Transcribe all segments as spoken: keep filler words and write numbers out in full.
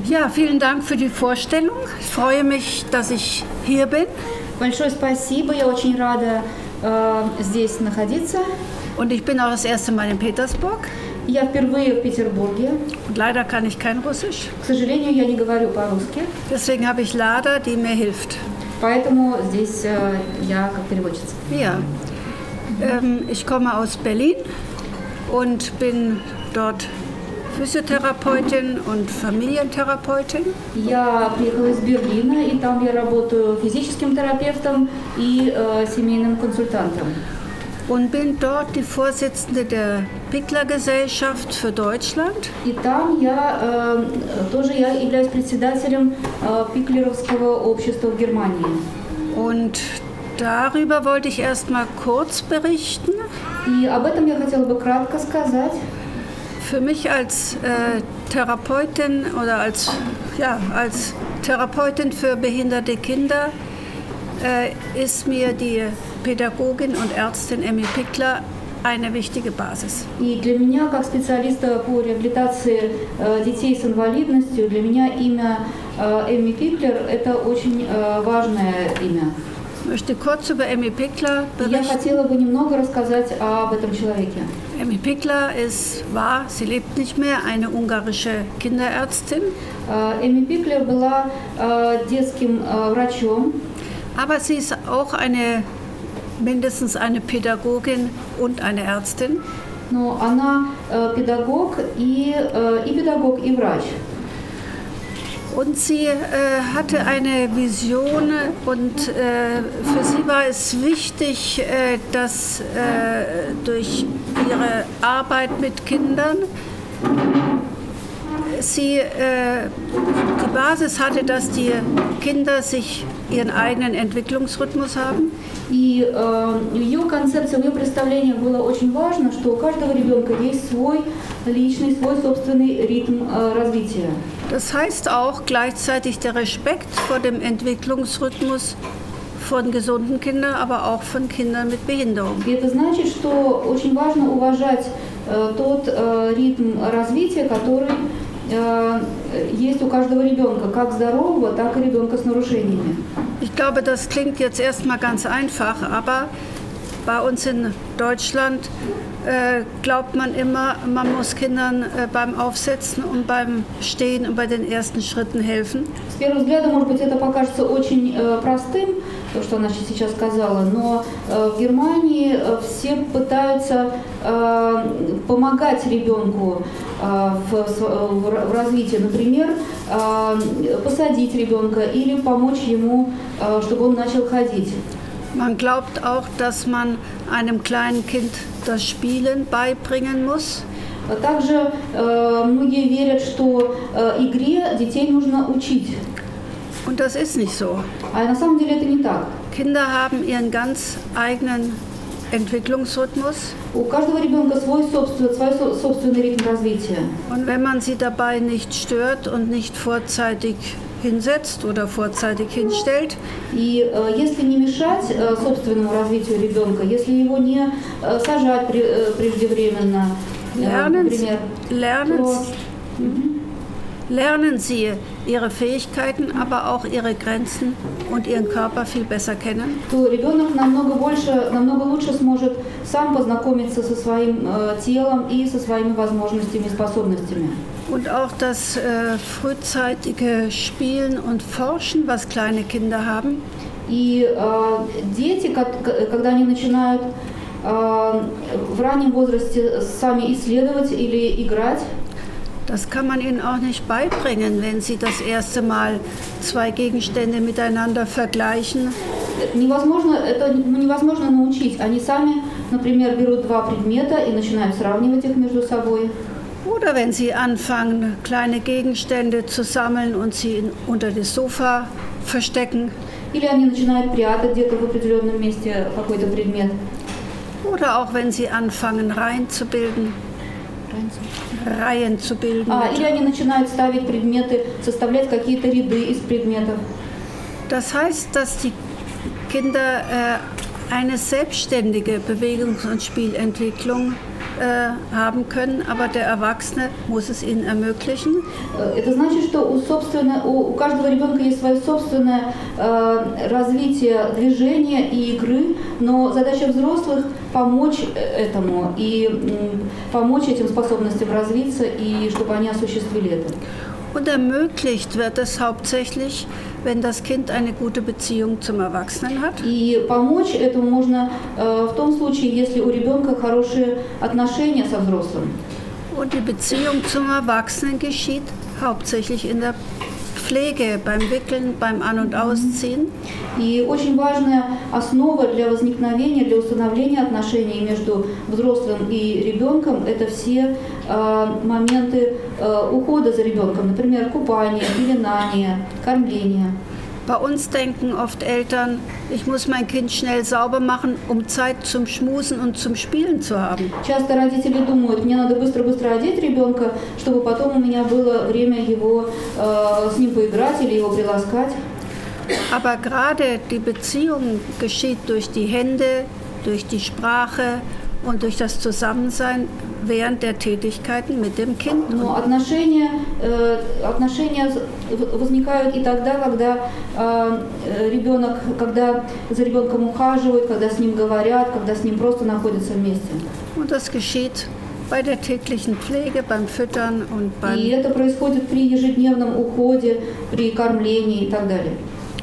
Ja, vielen Dank für die Vorstellung. Ich freue mich, dass ich hier bin. Большое спасибо, я очень рада äh, здесь находиться. Und ich bin auch das erste Mal in Petersburg. Я впервые в Петербурге. Und leider kann ich kein Russisch. К сожалению, я не говорю по-русски. Deswegen habe ich Lada, die mir hilft. Поэтому здесь äh, я как переводчица. Ja, ähm, ich komme aus Berlin und bin dort Physiotherapeutin und Familientherapeutin. Я приехала из Берлина, и там я работаю физическим терапевтом и äh, семейным консультантом. Und bin dort die Vorsitzende der Pickler-Gesellschaft für Deutschland. И там я äh, тоже я являюсь председателем äh, Пиклеровского общества в Германии. Und darüber wollte ich erst mal kurz berichten. И об этом я хотела бы кратко сказать. Für mich als äh, Therapeutin oder als, ja, als Therapeutin für behinderte Kinder äh, ist mir die Pädagogin und Ärztin Emmy Pickler eine wichtige Basis. И для меня, как специалиста по реабилитации э, детей с инвалидностью, для меня имя э, Эмми Пиклер – это очень э, важное имя. Ich möchte kurz über Emmy Pickler berichten. Я хотела бы немного рассказать об этом человеке. Emmy Pickler ist, war, sie lebt nicht mehr, eine ungarische Kinderärztin. Эмми Пиклер была äh, детским äh, врачом. Aber sie ist auch eine, mindestens eine Pädagogin und eine Ärztin. Но она äh, педагог и, äh, и педагог, и врач. Und sie äh, hatte eine Vision und äh, für sie war es wichtig, äh, dass äh, durch ihre Arbeit mit Kindern sie äh, die Basis hatte, dass die Kinder sich ihren eigenen Entwicklungsrhythmus haben. И э, в ее концепции, в ее представлении было очень важно, что у каждого ребенка есть свой личный, свой собственный ритм э, развития. Das heißt auch gleichzeitig der Respekt vor dem Entwicklungsrhythmus von gesunden Kindern, aber auch von Kindern mit Behinderung. И это значит, что очень важно уважать э, тот э, ритм развития, который э, есть у каждого ребенка, как здорового, так и ребенка с нарушениями. Ich glaube, das klingt jetzt erstmal ganz einfach, aber bei uns in Deutschland äh, glaubt man immer, man muss Kindern äh, beim Aufsetzen und beim Stehen und bei den ersten Schritten helfen. С первого взгляда, может быть, это покажется очень э, простым, то, что она сейчас сказала, но э, в Германии э, все пытаются э, помогать ребенку э, в, в, в развитии, например, э, посадить ребенка или помочь ему, э, чтобы он начал ходить. Man glaubt auch, dass man einem kleinen Kind das Spielen beibringen muss. Также э, многие верят, что э, игре детей нужно учить. Und das ist nicht so. А на самом деле это не так. Kinder haben ihren ganz eigenen Entwicklungsrhythmus. У каждого ребенка свой собственный, свой собственный ритм развития. Und wenn man sie dabei nicht stört und nicht vorzeitig hinsetzt oder vorzeitig hinstellt. И э, если не мешать э, собственному развитию ребенка, если его не э, сажать при, э, преждевременно, э, lernen, например, lernen, то, lernen sie ihre Fähigkeiten, aber auch ihre Grenzen und ihren Körper viel besser kennen. то ребенок намного больше, намного лучше сможет сам познакомиться со своим э, телом и со своими возможностями и способностями. Und auch das äh, frühzeitige Spielen und Forschen, was kleine Kinder haben. И э, дети, когда они начинают э, в раннем возрасте сами исследовать или играть, das kann man ihnen auch nicht beibringen, wenn sie das erste Mal zwei Gegenstände miteinander vergleichen. Невозможно, это невозможно научить. Они сами, например, берут два предмета и начинают сравнивать их между собой. Oder wenn sie anfangen, kleine Gegenstände zu sammeln und sie in, unter das Sofa verstecken. Или они начинают прятать где-то в определенном месте какой-то предмет. Oder auch wenn sie anfangen, Reihen zu bilden. Reihen zu bilden. А, или они начинают ставить предметы, составлять какие-то ряды из предметов. Das heißt, dass die Kinder äh, eine selbstständige Bewegungs- und Spielentwicklung äh, haben können, aber der Erwachsene muss es ihnen ermöglichen. Это значит, что у, собственно, у каждого ребенка есть свое собственное э, развитие движения и игры, но задача взрослых помочь этому и м, помочь этим способностям развиться и чтобы они осуществили это. Und ermöglicht wird es hauptsächlich, wenn das Kind eine gute Beziehung zum Erwachsenen hat. И помочь этому можно э, в том случае, если у ребенка хорошие отношения со взрослым. Und die Beziehung zum Erwachsenen geschieht hauptsächlich in der Pflege, beim Wickeln, beim An- und Ausziehen. И очень важная основа для возникновения, для установления отношений между взрослым и ребенком – это все э, моменты э, ухода за ребенком, например, купание, пеленание, кормление. Bei uns denken oft Eltern, ich muss mein Kind schnell sauber machen, um Zeit zum Schmusen und zum Spielen zu haben. Часто родители думают, мне надо быстро-быстро одеть ребенка, чтобы потом у меня было время его э, с ним поиграть или его приласкать. Aber gerade die Beziehung geschieht durch die Hände, durch die Sprache und durch das Zusammensein während der Tätigkeiten mit dem Kind. Но отношения, э, отношения возникают и тогда, когда э, ребенок, когда за ребенком ухаживают, когда с ним говорят, когда с ним просто находятся вместе. Und das geschieht bei der täglichen Pflege, beim Füttern und beim... И это происходит при ежедневном уходе, при кормлении и так далее.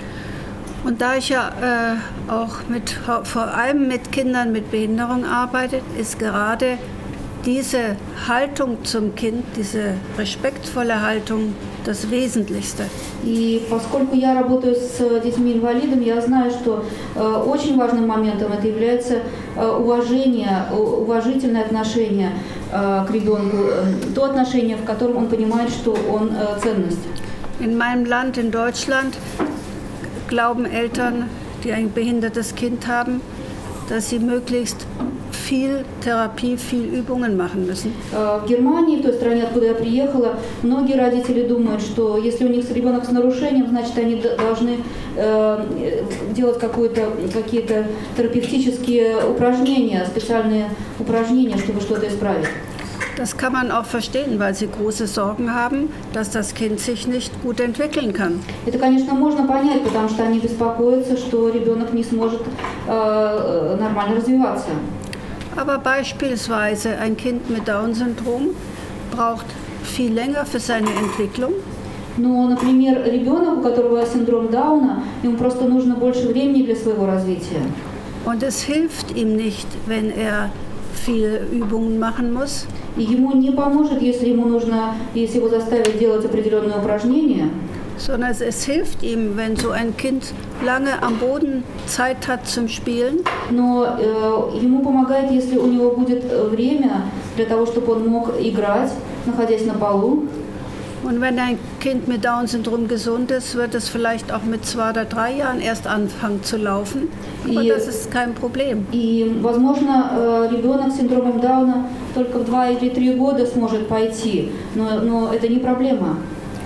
Und da ich ja äh, auch mit, vor allem mit Kindern mit Behinderung arbeite, ist gerade diese Haltung zum Kind, diese respektvolle Haltung, das Wesentlichste. И поскольку я работаю с детьми-инвалидами, я знаю, что э, очень важным моментом это является э, уважение, уважительное отношение э, к ребенку, э, то отношение, в котором он понимает, что он э, ценность. In meinem Land, in Deutschland, glauben Eltern, die ein behindertes Kind haben, dass sie möglichst viel Therapie, viel Übungen machen müssen. В Германии, в той стране, откуда я приехала, многие родители думают, что если у них ребенок с нарушением, значит они должны э, делать какие-то терапевтические упражнения, специальные упражнения, чтобы что-то исправить. Das kann man auch verstehen, weil sie große Sorgen haben, dass das Kind sich nicht gut entwickeln kann. Это, конечно, можно понять, потому что они беспокоятся, что ребенок не сможет э, нормально развиваться. Aber beispielsweise ein Kind mit Down-Syndrom braucht viel länger für seine Entwicklung. Но, например, ребенок, у которого синдром Дауна, ему просто нужно больше времени для своего развития. Und es hilft ihm nicht, wenn er viele Übungen machen muss. И ему не поможет, если ему нужно, если его заставить делать определенные упражнения. Sondern es hilft ihm, wenn so ein Kind lange am Boden Zeit hat zum Spielen. Но э, ему помогает, если у него будет время для того, чтобы он мог играть, находясь на полу. Und wenn ein Kind mit Down-Syndrom gesund ist, wird es vielleicht auch mit zwei oder drei Jahren erst anfangen zu laufen. Aber и, das ist kein Problem. И, возможно, ребенок с синдромом Дауна только в два или три года сможет пойти, но, но это не проблема.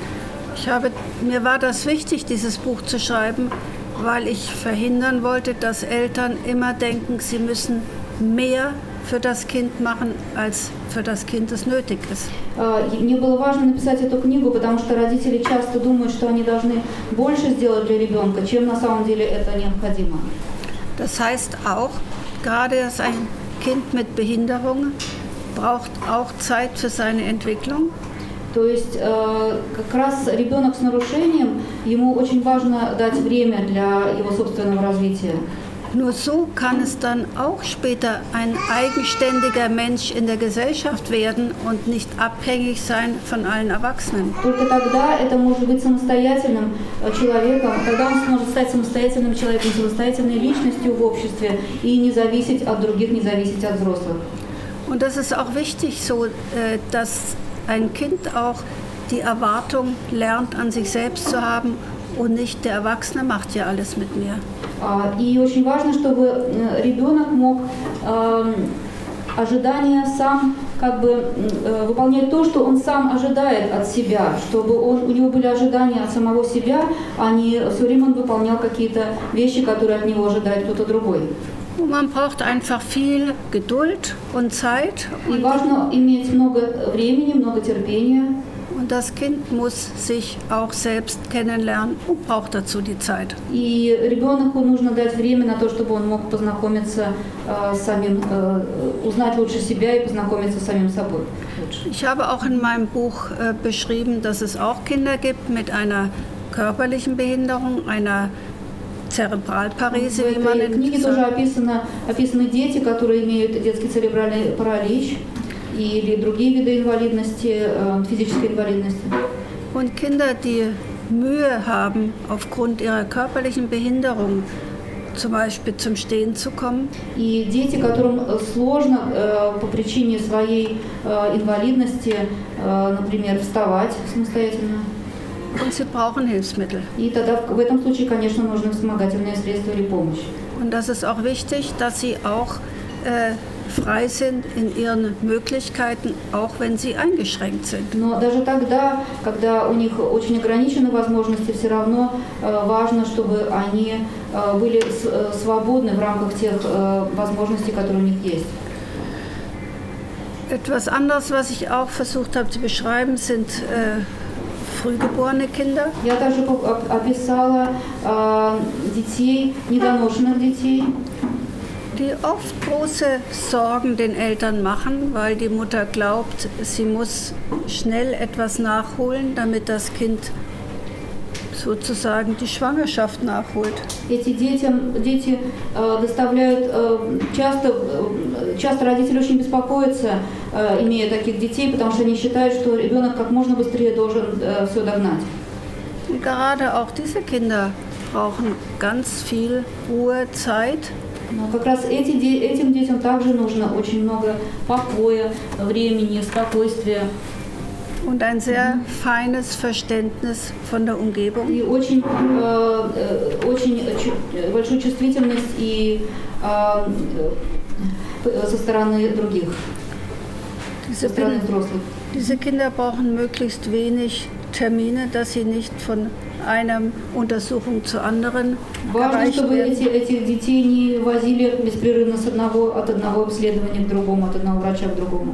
Ich habe, mir war das wichtig, dieses Buch zu schreiben, weil ich verhindern wollte, dass Eltern immer denken, sie müssen mehr für das Kind machen, als für das Kind es nötig ist. Мне было важно написать эту книгу, потому что родители часто думают, что они должны больше сделать для ребенка, чем на самом деле это необходимо. Das heißt auch, gerade dass ein Kind mit Behinderung braucht auch Zeit für seine Entwicklung. То есть как раз ребенок с нарушением, ему очень важно дать время для его собственного развития. Nur so kann es dann auch später ein eigenständiger Mensch in der Gesellschaft werden und nicht abhängig sein von allen Erwachsenen. Только тогда это может быть самостоятельным человеком, тогда он сможет стать самостоятельным человеком, самостоятельной личностью в обществе и не зависеть от других, не зависеть от взрослых. Und das ist auch wichtig, so, dass ein Kind auch die Erwartung lernt, an sich selbst zu haben und nicht der Erwachsene macht ja alles mit mir. И очень важно, чтобы ребенок мог э, ожидания сам как бы э, выполнять то, что он сам ожидает от себя, чтобы он, у него были ожидания от самого себя, а не все время он выполнял какие-то вещи, которые от него ожидает кто-то другой. Man braucht einfach viel Geduld und Zeit. И важно иметь много времени, много терпения. Und das Kind muss sich auch selbst kennenlernen und braucht dazu die Zeit. И ребенку нужно дать время на то, чтобы он мог познакомиться äh, с самим, äh, узнать лучше себя и познакомиться с самим собой. Ich habe auch in meinem Buch äh, beschrieben, dass es auch Kinder gibt mit einer körperlichen Behinderung, einer Zerebralparese, wie man in книге тоже описано, описаны дети, которые имеют детский церебральный паралич или другие виды инвалидности, физической инвалидности. Und Kinder, die Mühe haben, aufgrund ihrer körperlichen Behinderung zum Beispiel zum Stehen zu kommen. И дети, которым сложно по причине своей инвалидности, например, вставать самостоятельно. Und sie brauchen Hilfsmittel. И тогда в этом случае, конечно, нужны вспомогательные средства или помощь. Und das ist auch wichtig, dass sie auch äh, frei sind in ihren Möglichkeiten, auch wenn sie eingeschränkt sind. Но даже тогда, когда у них очень ограничены возможности, все равно äh, важно, чтобы они äh, были с, свободны в рамках тех äh, возможностей, которые у них есть. Etwas anderes, was ich auch versucht habe zu beschreiben, sind äh, frühgeborene Kinder. Я также описала äh, детей, недоношенных детей, die oft große Sorgen den Eltern machen, weil die Mutter glaubt, sie muss schnell etwas nachholen, damit das Kind sozusagen die Schwangerschaft nachholt. Эти дети, дети äh, доставляют äh, часто, äh, часто родители очень беспокоятся, äh, имея таких детей, потому что они считают, что ребенок как можно быстрее должен äh, все догнать. Und gerade auch diese Kinder brauchen ganz viel Ruhe, Zeit. Но как раз эти, этим детям также нужно очень много покоя, времени, спокойствия. Und ein sehr mhm. feines Verständnis von der Umgebung. И очень, äh, очень большую чувствительность и äh, со стороны других, diese, со стороны взрослых. Diese Kinder brauchen möglichst wenig Termine, dass sie nicht von einer Untersuchung zur anderen Важно, чтобы эти, этих детей не возили беспрерывно с одного, от одного обследования к другому, от одного врача к другому.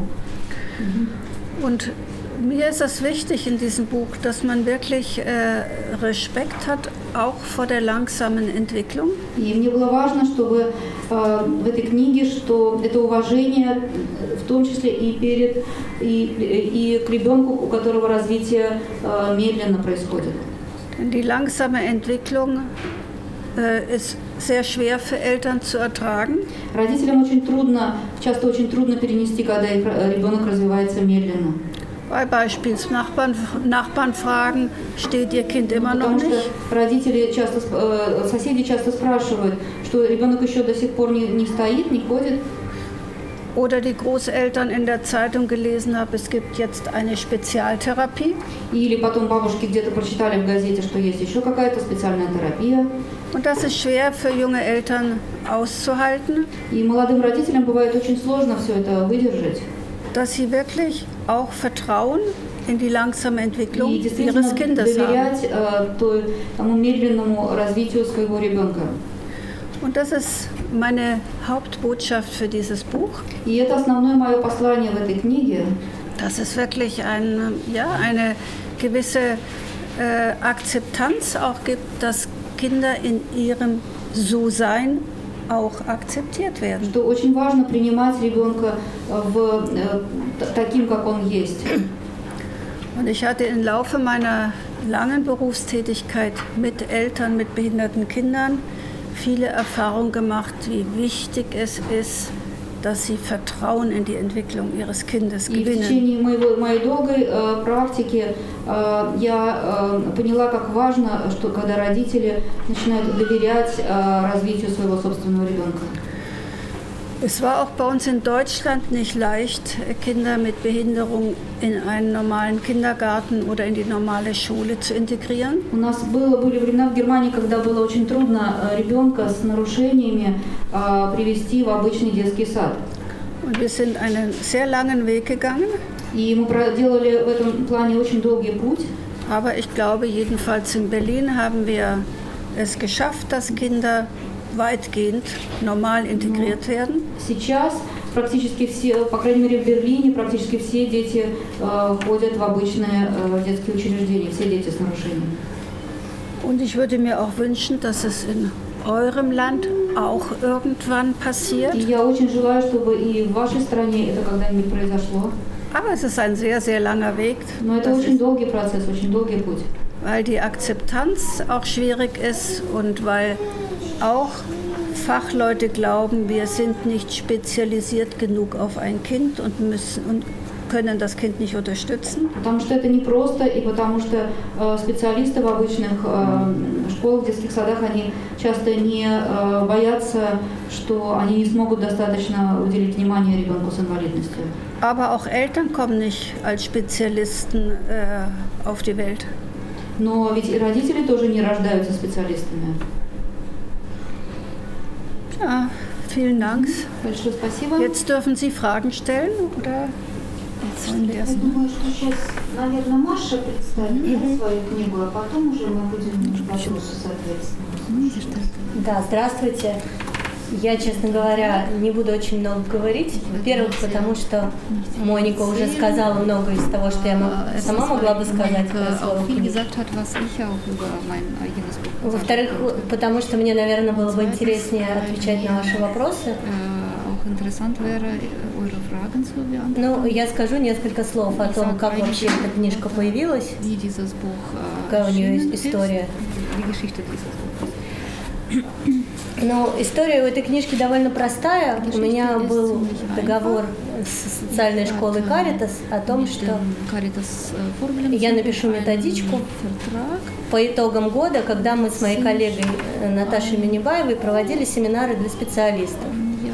Und mir ist es wichtig in diesem Buch, dass man wirklich äh, Respekt hat, auch vor der langsamen Entwicklung. И мне было важно, чтобы äh, в этой книге, что это уважение, в том числе и перед и, и к ребенку, у которого развитие äh, медленно происходит. Die langsame Entwicklung äh, ist sehr schwer für Eltern zu ertragen. Родителям очень трудно, часто очень трудно перенести, когда их ребенок развивается медленно. Bei beispielsweise Nachbarn, Nachbarn fragen, steht ihr Kind immer noch Потому nicht? что родители часто, соседи часто спрашивают, что ребенок еще до сих пор не, не стоит, не ходит. Oder die Großeltern in der Zeitung gelesen haben, es gibt jetzt eine Spezialtherapie. Или потом бабушки где-то прочитали в газете, что есть еще какая-то специальная терапия. Und das ist schwer für junge Eltern auszuhalten. И молодым родителям бывает очень сложно все это выдержать. Dass sie wirklich auch Vertrauen in die langsame Entwicklung И ihres Kindes доверять haben. äh, тому медленному развитию своего ребенка. Und das ist meine Hauptbotschaft für dieses Buch. И это основное мое послание в этой книге. Dass es wirklich ein, ja, eine gewisse äh, Akzeptanz auch gibt, dass Kinder in ihrem So-Sein auch akzeptiert werden. Что очень важно принимать ребенка в, äh, таким, как он есть. Und ich hatte im Laufe meiner langen Berufstätigkeit mit Eltern mit behinderten Kindern viele Erfahrungen gemacht, wie wichtig es ist, dass sie Vertrauen in die Entwicklung ihres Kindes gewinnen. И в течение моего, моей долгой äh, практики äh, я äh, поняла, как важно, что когда родители начинают доверять äh, развитию своего собственного ребенка. Es war auch bei uns in Deutschland nicht leicht, Kinder mit Behinderung in einen normalen Kindergarten oder in die normale Schule zu integrieren. У нас было, были времена в Германии, когда было очень трудно ребенка с нарушениями äh, привести в обычный детский сад. Und wir sind einen sehr langen Weg gegangen. И мы проделали в этом плане очень долгий путь. Aber ich glaube, jedenfalls in Berlin haben wir es geschafft, dass Kinder weitgehend normal integriert werden. Сейчас практически все, по крайней мере в Берлине, практически все дети äh, ходят в обычные äh, детские учреждения, все дети с нарушениями. Und ich würde mir auch wünschen, dass es in eurem Land auch irgendwann passiert. И я очень желаю, чтобы и в вашей стране это когда-нибудь произошло. Aber es ist ein sehr, sehr langer Weg. Но это очень долгий процесс, очень долгий путь. Weil die Akzeptanz auch schwierig ist und weil auch Fachleute glauben, wir sind nicht spezialisiert genug auf ein Kind und müssen und können das Kind nicht unterstützen. Потому что это непросто, и потому что э, специалисты в обычных э, школах, детских садах, они часто не э, боятся, что они не смогут достаточно уделить внимание ребенку с инвалидностью. Aber auch Eltern kommen nicht als Spezialisten äh, auf die Welt. Но ведь и родители тоже не рождаются специалистами. Ja, vielen Dank. Большое спасибо. Jetzt dürfen Sie Fragen stellen, oder? Я думаю, что сейчас, наверное, Маша представит mm-hmm. свою книгу, а потом уже мы будем вопросы, соответственно. Да, здравствуйте. Я, честно говоря, не буду очень много говорить. Во-первых, потому что Моника уже сказала много из того, что я сама могла бы сказать про свою книгу. Во-вторых, потому что мне, наверное, было бы интереснее отвечать на ваши вопросы. Ну, я скажу несколько слов о том, как вообще эта книжка появилась, какая у нее история. Ну, история у этой книжки довольно простая. У меня был договор с социальной школой Caritas о том, что я напишу методичку по итогам года, когда мы с моей коллегой Наташей Минибаевой проводили семинары для специалистов.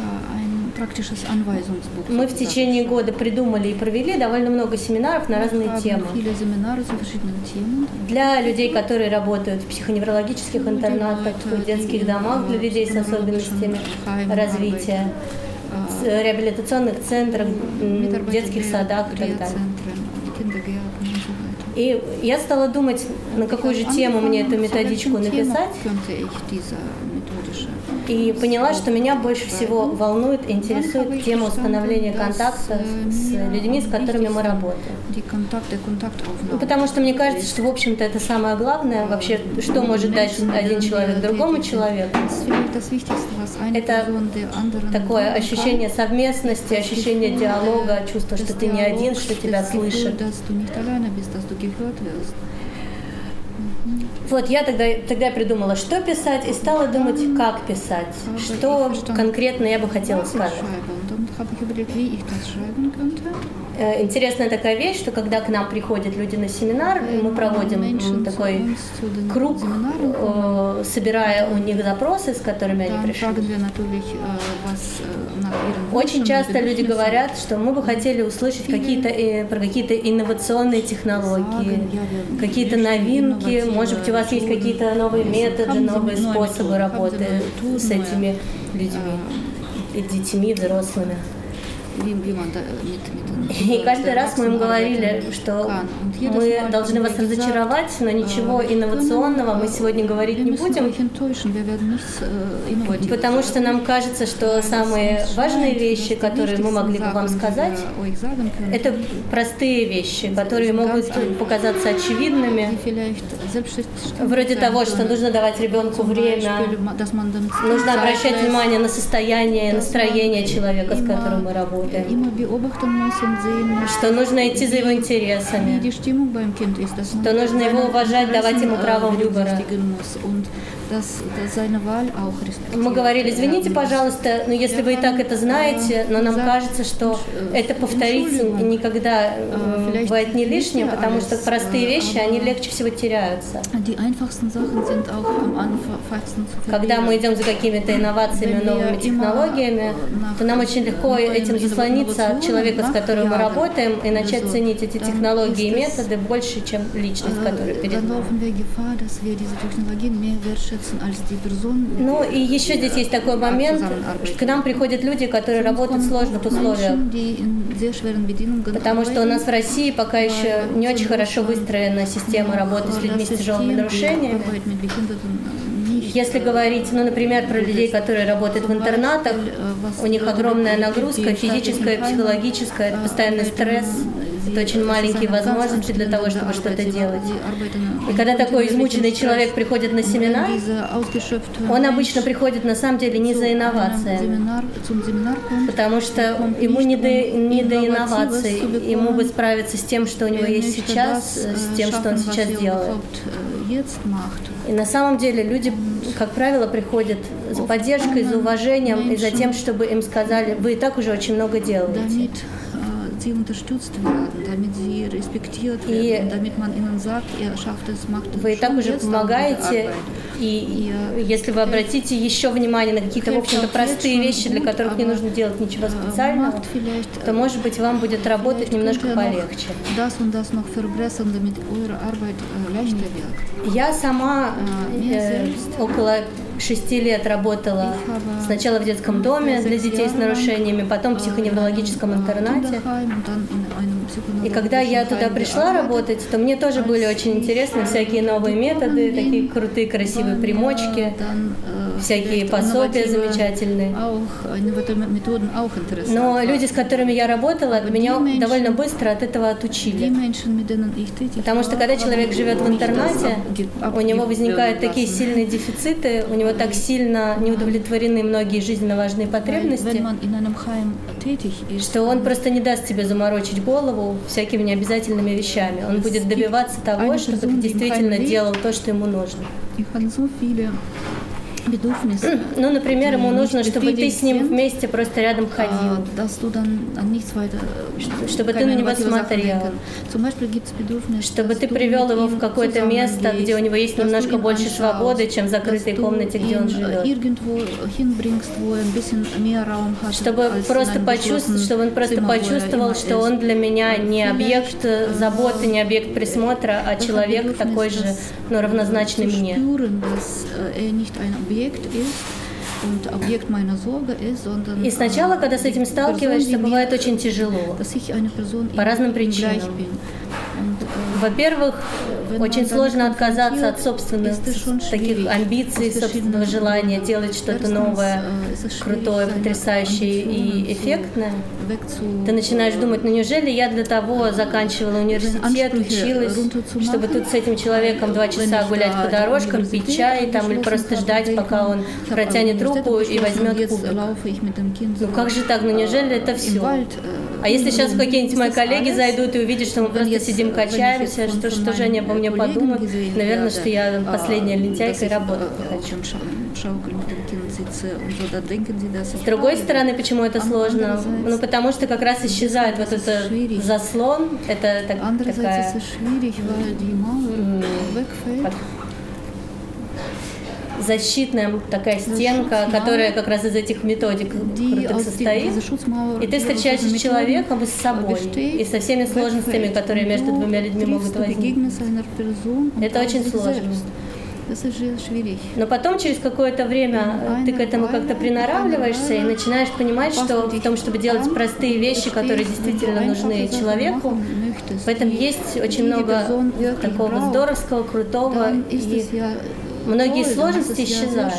Мы в течение года придумали и провели довольно много семинаров на разные темы. Для людей, которые работают в психоневрологических интернатах, в детских домах для людей с особенностями развития, в реабилитационных центрах, в детских садах и так далее. И я стала думать, на какую же тему мне эту методичку написать. И поняла, что меня больше всего волнует и интересует тема установления контакта с людьми, с которыми мы работаем. Потому что мне кажется, что, в общем-то, это самое главное, вообще, что может дать один человек другому человеку. Это такое ощущение совместности, ощущение диалога, чувство, что ты не один, что тебя слышат. Вот я тогда, тогда придумала, что писать, и стала думать, как писать, что конкретно я бы хотела сказать. Интересная такая вещь, что когда к нам приходят люди на семинар, мы проводим такой круг, собирая у них запросы, с которыми они пришли. Очень часто люди говорят, что мы бы хотели услышать какие-то, про какие-то инновационные технологии, какие-то новинки, может быть, у вас есть какие-то новые методы, новые способы работы с этими людьми, детьми, взрослыми. И каждый раз мы им говорили, что мы должны вас разочаровать, но ничего инновационного мы сегодня говорить не будем, потому что нам кажется, что самые важные вещи, которые мы могли бы вам сказать, это простые вещи, которые могут показаться очевидными, вроде того, что нужно давать ребенку время, нужно обращать внимание на состояние, настроение человека, с которым мы работаем. Что нужно идти за его интересами, что нужно его уважать, давать ему право выбора. Мы говорили, извините, пожалуйста, но если вы и так это знаете, но нам кажется, что это повторить никогда бывает не лишним, потому что простые вещи, они легче всего теряются. Когда мы идем за какими-то инновациями, новыми технологиями, то нам очень легко этим заслониться от человека, с которым мы работаем, и начать ценить эти технологии и методы больше, чем личность, которая перед нами. Ну и еще здесь есть такой момент, что к нам приходят люди, которые работают в сложных условиях, потому что у нас в России пока еще не очень хорошо выстроена система работы с людьми с тяжелыми нарушениями. Если говорить, ну, например, про людей, которые работают в интернатах, у них огромная нагрузка, физическая, психологическая, это постоянный стресс, это очень маленькие возможности для того, чтобы что-то делать. И когда такой измученный человек приходит на семинар, он обычно приходит на самом деле не за инновациями, потому что ему не до, не до инноваций, ему бы справиться с тем, что у него есть сейчас, с тем, что он сейчас делает. И на самом деле люди, как правило, приходят за поддержкой, за уважением и за тем, чтобы им сказали: вы и так уже очень много делаете. И вы и так уже помогаете, и если вы обратите еще внимание на какие-то, в общем-то, простые вещи, для которых не нужно делать ничего специального, то, может быть, вам будет работать немножко полегче. Я сама э, около шести лет работала сначала в детском доме для детей с нарушениями, потом в психоневрологическом интернате. И когда я туда пришла работать, то мне тоже были очень интересны всякие новые методы, такие крутые, красивые примочки, всякие пособия замечательные. Но люди, с которыми я работала, меня довольно быстро от этого отучили. Потому что когда человек живет в интернате, у него возникают такие сильные дефициты, у него так сильно не удовлетворены многие жизненно важные потребности, что он просто не даст себе заморочить голову всякими необязательными вещами. Он будет добиваться того, чтобы ты действительно делал то, что ему нужно. Ну, например, ему нужно, чтобы ты с ним вместе просто рядом ходил, чтобы ты на него смотрел, чтобы ты привел его в какое-то место, где у него есть немножко больше свободы, чем в закрытой комнате, где он живет. Чтобы, просто почувствовать, чтобы он просто почувствовал, что он для меня не объект заботы, не объект присмотра, а человек такой же, но равнозначный мне. И сначала, когда с этим сталкиваешься, бывает очень тяжело, по разным причинам. Во-первых, очень сложно отказаться от собственных таких амбиций, собственного желания делать что-то новое, крутое, потрясающее и эффектное. Ты начинаешь думать: ну неужели я для того заканчивала университет, училась, чтобы тут с этим человеком два часа гулять по дорожкам, пить чай там, или просто ждать, пока он протянет руку и возьмет кубик. Ну как же так? Ну неужели это все? А если сейчас какие-нибудь мои коллеги зайдут и увидят, что мы просто сидим, качаемся, что, что же они обо мне подумают? Наверное, что я последняя лентяйка и работать не хочу. С другой стороны, почему это сложно? Ну, потому что как раз исчезает вот этот заслон, это так, такая защитная такая стенка, которая как раз из этих методик крутых состоит. И ты встречаешься с человеком и с собой, и со всеми сложностями, которые между двумя людьми могут возникнуть. Это очень сложно. Но потом, через какое-то время, ты к этому как-то приноравливаешься и начинаешь понимать, что в том, чтобы делать простые вещи, которые действительно нужны человеку, в этом есть очень много такого здоровского, крутого, и многие сложности исчезают.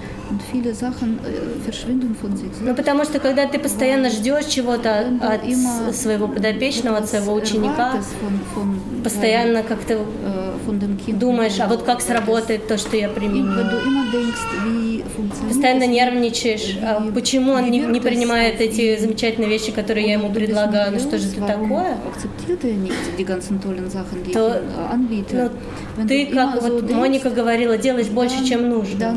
Ну, потому что когда ты постоянно ждешь чего-то от своего подопечного, от своего ученика, постоянно как-то думаешь: а вот как сработает то, что я применю. Постоянно нервничаешь, а почему он не, не принимает эти замечательные вещи, которые я ему предлагаю, ну что же это такое? То, ну, ты, как вот Моника говорила, делаешь больше, чем нужно.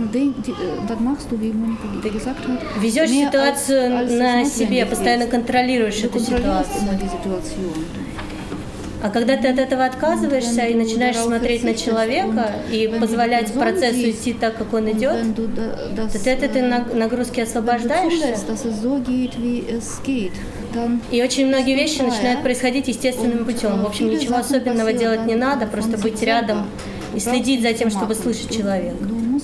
Ты везешь ситуацию на себе, постоянно контролируешь эту ситуацию. А когда ты от этого отказываешься и начинаешь смотреть на человека и позволять процессу идти так, как он идет, то ты от этой нагрузки освобождаешься. И очень многие вещи начинают происходить естественным путем. В общем, ничего особенного делать не надо, просто быть рядом, и следить за тем, чтобы слышать человека.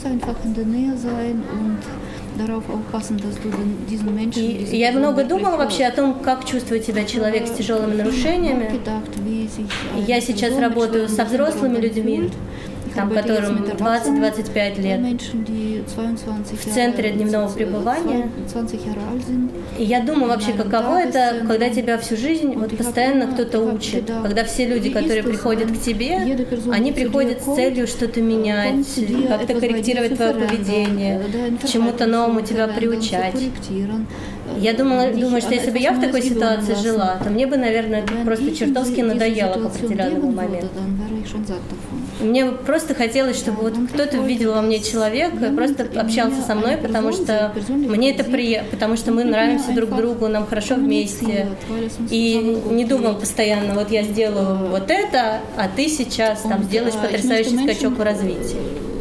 И я много думала вообще о том, как чувствует себя человек с тяжелыми нарушениями. Я сейчас работаю со взрослыми людьми, там, которым двадцать-двадцать пять лет, в центре дневного пребывания. И я думаю вообще, каково это, когда тебя всю жизнь вот постоянно кто-то учит, когда все люди, которые приходят к тебе, они приходят с целью что-то менять, как-то корректировать твое поведение, чему-то новому тебя приучать. Я думала, думаю, что если бы я в такой ситуации жила, то мне бы, наверное, это просто чертовски надоело к определенному моменту. Мне просто хотелось, чтобы вот кто-то видел во мне человека и просто общался со мной, потому что мне это приятно, потому что мы нравимся друг другу, нам хорошо вместе. И не думал постоянно, вот я сделаю вот это, а ты сейчас там сделаешь потрясающий скачок в развитии.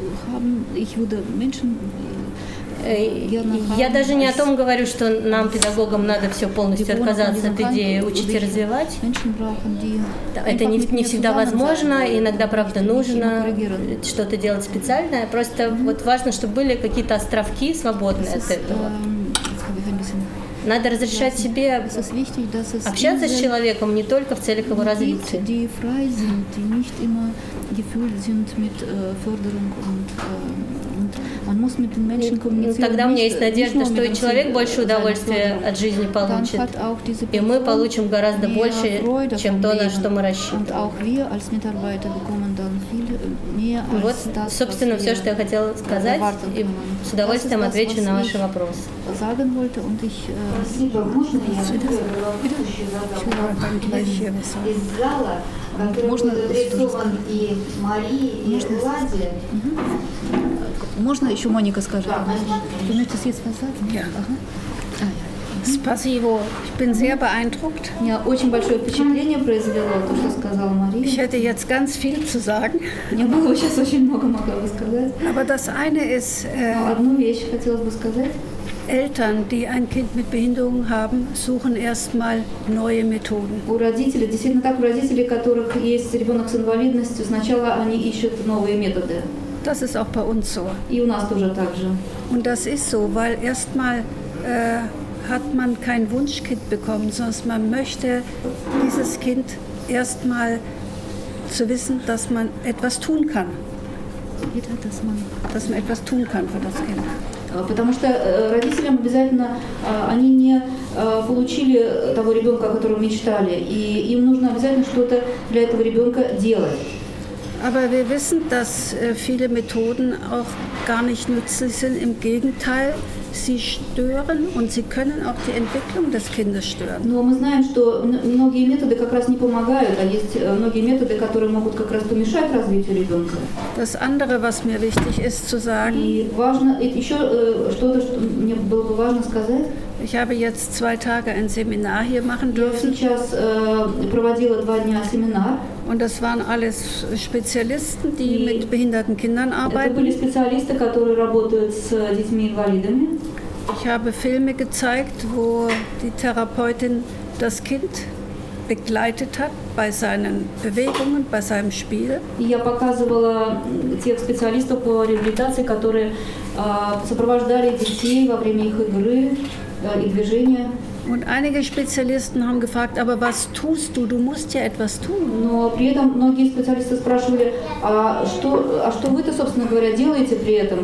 Я даже не о том говорю, что нам, педагогам, надо все полностью отказаться от идеи учить и развивать. Это не, не всегда возможно, иногда, правда, нужно что-то делать специальное. Просто вот важно, чтобы были какие-то островки свободные от этого. Надо разрешать себе общаться с человеком не только в целях его развития. Ну, тогда у меня есть надежда, что и человек больше удовольствия от жизни получит, и мы получим гораздо больше, чем то, на что мы рассчитываем. Вот, собственно, все, что я хотела сказать, и с удовольствием отвечу на ваши вопросы. Спасибо. Можно я следующий вопрос из зала, который будет адресован и Марии, и Ладе? Можно еще Моника скажет? Да, Спасибо. Ich bin sehr beeindruckt. Меня очень большое впечатление произвело то, что сказала Мария. Ich hätte jetzt ganz viel zu sagen. Мне было бы сейчас очень много могла бы сказать. Aber das eine ist, äh, Но одну вещь хотелось бы сказать. Eltern, die ein Kind mit Behinderung haben, suchen erstmal neue Methoden. У родителей, действительно так, у родителей, у которых есть ребенок с инвалидностью, сначала они ищут новые методы. Das ist auch bei uns so. И у нас тоже так же. Und das ist so, weil erstmal äh, hat man kein Wunschkind bekommen, sondern man möchte dieses Kind erstmal zu wissen, dass man etwas tun kann. Dass man, dass man etwas tun kann für das Kind. Потому что родителям обязательно, они не получили того ребенка, о котором мечтали, и им нужно обязательно что-то для этого ребенка делать. Aber wir wissen, dass viele Methoden auch gar nicht nützlich sind. Im Gegenteil, sie stören und sie können auch die Entwicklung des Kindes stören. Но мы знаем, что многие методы как раз не помогают, а есть многие методы, которые могут как раз помешать развитию ребенка. Das andere, was mir wichtig ist zu sagen, и важно, еще что-то, что мне было бы важно сказать. Ich habe jetzt zwei Tage ein Seminar hier machen dürfen. Я сейчас äh, проводила два дня семинар. Und das waren alles Spezialisten, die и mit behinderten Kindern arbeiten. Это были специалисты, которые работают с детьми-инвалидами. Ich habe Filme gezeigt, wo die Therapeutin das Kind begleitet hat bei seinen Bewegungen, bei seinem Spiel. И я показывала тех специалистов по реабилитации, которые äh, сопровождали детей во время их игры äh, и движения. Und einige Spezialisten haben gefragt, aber was tust du? Du musst ja etwas tun. Но при этом многие специалисты спрашивали, а что, а что вы-то, собственно говоря, делаете при этом?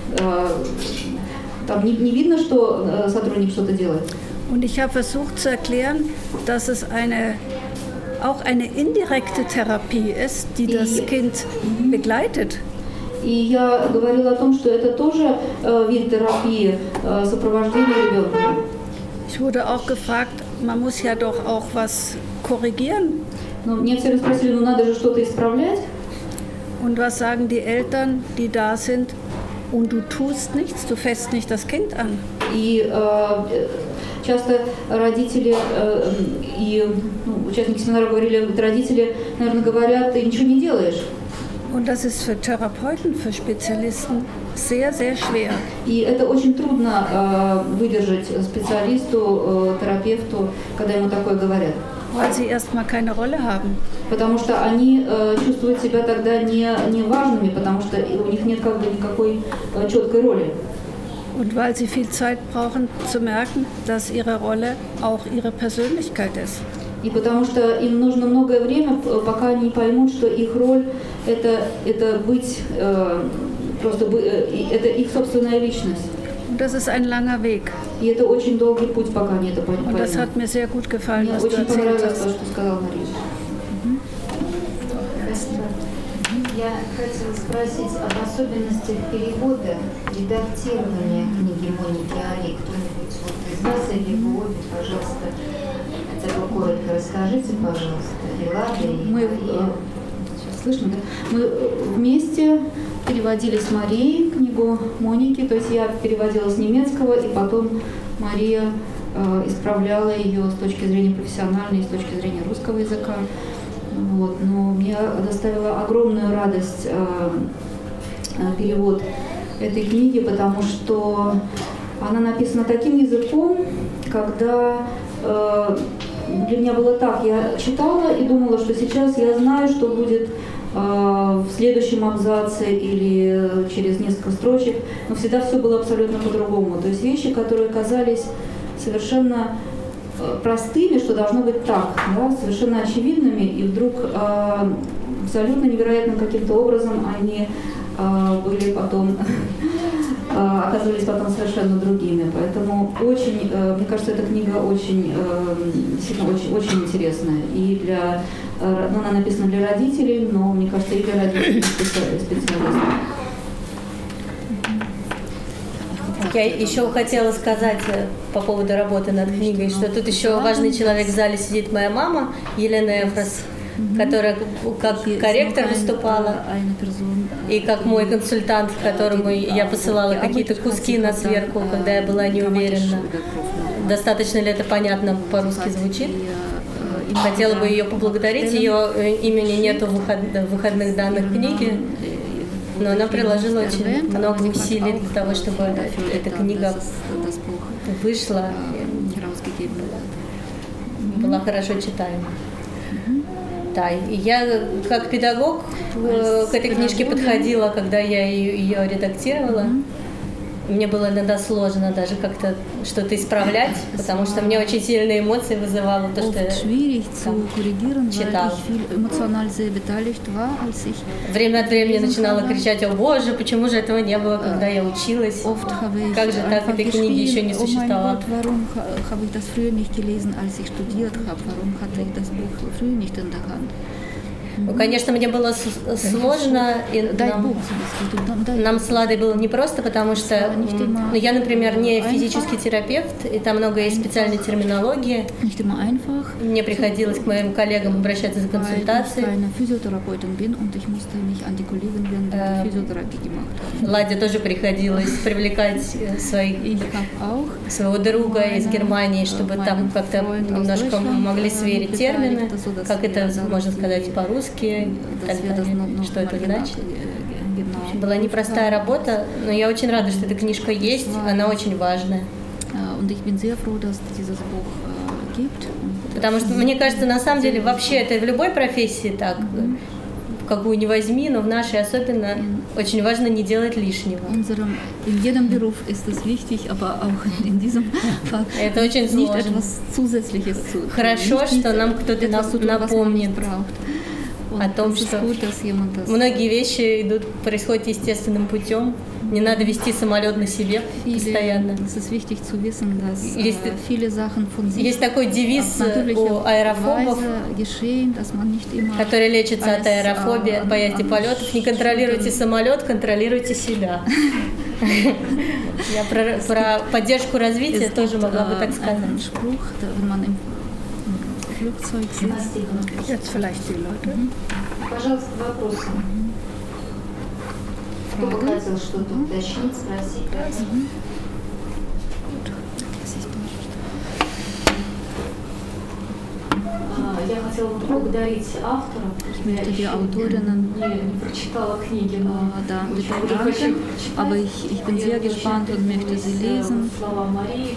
Там не, не видно, что сотрудник что-то делает. Und ich habe versucht zu erklären, dass es eine, auch eine indirekte Therapie ist, die das Kind begleitet. И я говорила о том, что это тоже вид терапии, сопровождения ребенка. Ich wurde auch gefragt, man muss ja doch auch was korrigieren. Но мне все спросили, ну надо же что-то исправлять. Und was sagen die Eltern, die da sind? Und du tust nichts, du fässt nicht das Kind an. И äh, часто родители äh, и ну, участники семинара говорили, родители, наверное, говорят, ты ничего не делаешь. Und das ist für Therapeuten, für Spezialisten sehr, sehr schwer. И это очень трудно äh, выдержать специалисту, äh, терапевту, когда ему такое говорят. weil sie erstmal keine Rolle haben. Потому что они э, чувствуют себя тогда не, не важными, потому что у них нет как бы никакой э, четкой роли. Und weil sie viel Zeit brauchen, zu merken, dass ihre Rolle auch ihre Persönlichkeit ist. И потому что им нужно многое время, пока они поймут, что их роль это, это быть, э, просто э, это их собственная личность. Und das ist ein langer Weg. И это очень долгий путь, пока они это поймут. Und das hat mir sehr gut gefallen, Мне was du очень erzählt понравилось hast. то, что сказала Мария. Я хотела спросить об особенностях перевода, редактирования книги Моники Ари. Кто-нибудь вот из вас или вы обе, пожалуйста, хотя бы коротко расскажите, пожалуйста, и Лада, и Мы, Мария. сейчас слышно, да? Мы вместе переводили с Марией книгу Моники, то есть я переводила с немецкого, и потом Мария э, исправляла ее с точки зрения профессиональной и с точки зрения русского языка. Вот. Но мне доставила огромную радость э, э, перевод этой книги, потому что она написана таким языком, когда э, для меня было так, я читала и думала, что сейчас я знаю, что будет э, в следующем абзаце или через несколько строчек, но всегда все было абсолютно по-другому. То есть вещи, которые казались совершенно простыми, что должно быть так, да, совершенно очевидными, и вдруг э, абсолютно невероятным каким-то образом они э, были потом, э, оказывались потом совершенно другими. Поэтому очень, э, мне кажется, эта книга очень, э, действительно очень, очень интересная. И для, э, ну, она написана для родителей, но, мне кажется, и для родителей специалистов. Я еще хотела сказать по поводу работы над книгой, что тут еще важный человек в зале сидит, моя мама, Елена Эфрос, которая как корректор выступала, и как мой консультант, которому я посылала какие-то куски на сверху, когда я была не уверена, достаточно ли это понятно по-русски звучит. Хотела бы ее поблагодарить, ее имени нету в выходных данных книги, но она приложила очень много усилий для того, чтобы эта книга вышла и была хорошо читаема. Да, и я как педагог к этой книжке подходила, когда я ее, ее редактировала. Мне было иногда сложно даже как-то что-то исправлять, потому что мне очень сильные эмоции вызывало то, что я там читала. Время от времени начинала кричать: «О Боже, почему же этого не было, когда я училась? Как же так, этой книги еще не существовало?» Ну, конечно, мне было сложно, и нам, нам с Ладой было непросто, потому что ну, я, например, не физический терапевт, и там много есть специальной терминологии. Мне приходилось к моим коллегам обращаться за консультацией. Ладе тоже приходилось привлекать своих, своего друга из Германии, чтобы там как-то немножко могли сверить термины, как это можно сказать по-русски. Так далее, что это значит. Была непростая работа, но я очень рада, что эта книжка есть, она очень важная. Потому что, мне кажется, на самом деле, вообще это в любой профессии так, какую ни возьми, но в нашей особенно очень важно не делать лишнего. Это очень сложно. Хорошо, что нам кто-то напомнит о том, что многие вещи идут, происходят естественным путем. Не надо вести самолет на себе постоянно. Есть, есть такой девиз у аэрофобов, которые лечатся от аэрофобии, от боязни полетов: не контролируйте самолет, контролируйте себя. Я про, про поддержку развития тоже могла бы так сказать. Jetzt vielleicht die Leute. Пожалуйста, вопросы. Кто бы хотел что-то уточнить, спросить? Ich möchte die Autorinnen da bedanken, aber ich, ich bin sehr gespannt und möchte sie lesen. Und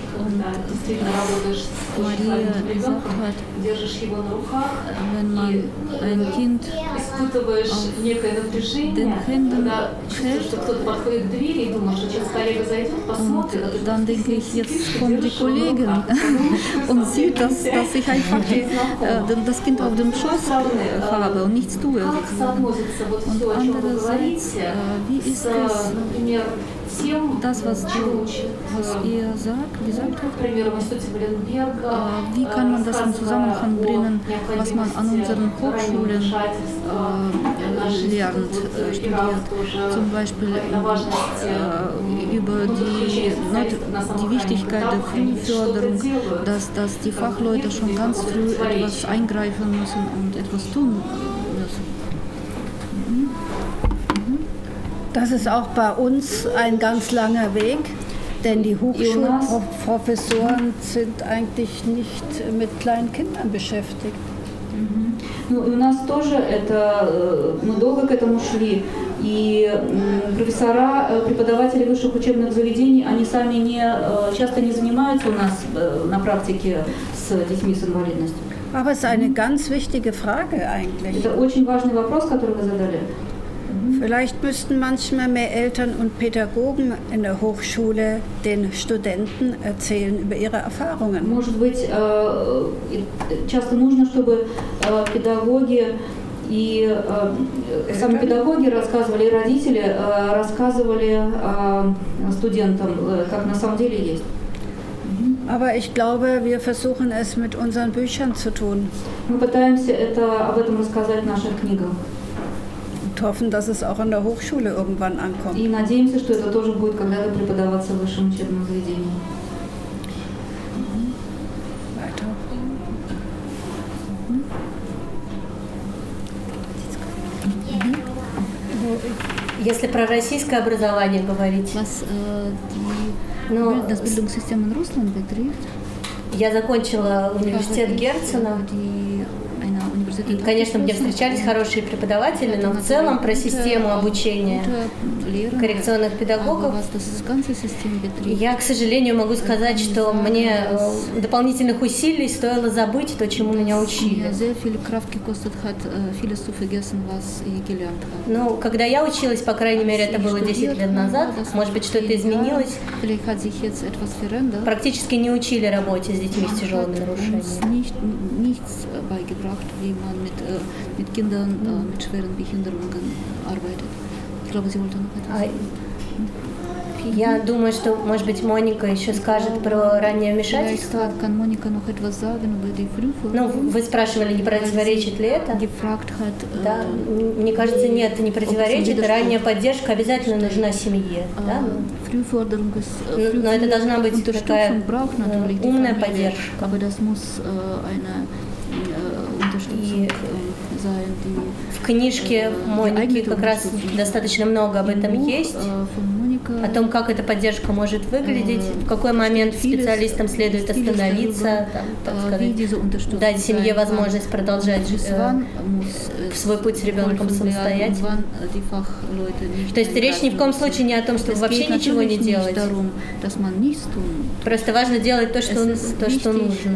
Maria gesagt hat, wenn man ein Kind auf den Händen hält, und dann denke ich, jetzt kommt die Kollegin und sieht, dass, dass ich einfach die, äh, das Kind auf dem Schoß habe und nichts tue. Und andererseits, äh, wie ist das, das was, du, was ihr sagt, gesagt habt, äh, wie kann man das in Zusammenhang bringen, was man an unseren Hochschulen äh, lernt, äh, studiert, zum Beispiel äh, über die, not, die Wichtigkeit der Frühförderung, dass, dass die Fachleute schon ganz früh etwas eingreifen müssen und etwas tun müssen. Mhm. Mhm. Das ist auch bei uns ein ganz langer Weg, denn die Hochschulprofessoren sind eigentlich nicht mit kleinen Kindern beschäftigt. Ну, и у нас тоже это, мы долго к этому шли, и профессора, преподаватели высших учебных заведений, они сами не, часто не занимаются у нас на практике с детьми с инвалидностью. Aber es ist eine ganz wichtige Frage eigentlich. Это очень важный вопрос, который вы задали. Vielleicht müssten manchmal mehr Eltern und Pädagogen in der Hochschule den Studenten erzählen über ihre Erfahrungen. Может быть, часто нужно, чтобы педагоги и сами педагоги рассказывали, и родители рассказывали студентам, как на самом деле есть. Aber ich glaube, wir versuchen es mit unseren Büchern zu tun. Мы пытаемся это, об этом рассказать в наших книгах. Und hoffen, dass es auch an der Hochschule irgendwann ankommt. И надеемся, что это тоже будет когда-то преподаваться в высшем учебном заведении. Weiter. Если про российское образование говорить, Was äh, die, ну, das Bildungssystem in Russland betrifft, я закончила университет Герцена. И, конечно, мне встречались хорошие преподаватели, но в целом про систему обучения коррекционных педагогов я, к сожалению, могу сказать, что мне дополнительных усилий стоило забыть то, чему меня учили. Но когда я училась, по крайней мере, это было десять лет назад, может быть, что-то изменилось, практически не учили работе с детьми с тяжелыми нарушениями. Wie man mit, äh, mit Kindern äh, mit schweren Behinderungen arbeitet. Ich glaube, Sie wollten noch etwas sagen. Я думаю, что, может быть, Моника еще скажет про раннее вмешательство. Ну, вы спрашивали, не противоречит ли это? Да, мне кажется, нет, не противоречит. Ранняя поддержка обязательно нужна семье. Да? Но это должна быть такая умная поддержка. И в книжке Моники как раз достаточно много об этом есть, о том, как эта поддержка может выглядеть, в какой момент специалистам следует остановиться, там, так сказать, дать семье возможность продолжать э, свой путь с ребенком самостоятельно. То есть речь ни в коем случае не о том, чтобы вообще ничего не делать. Просто важно делать то, что, то, что нужно.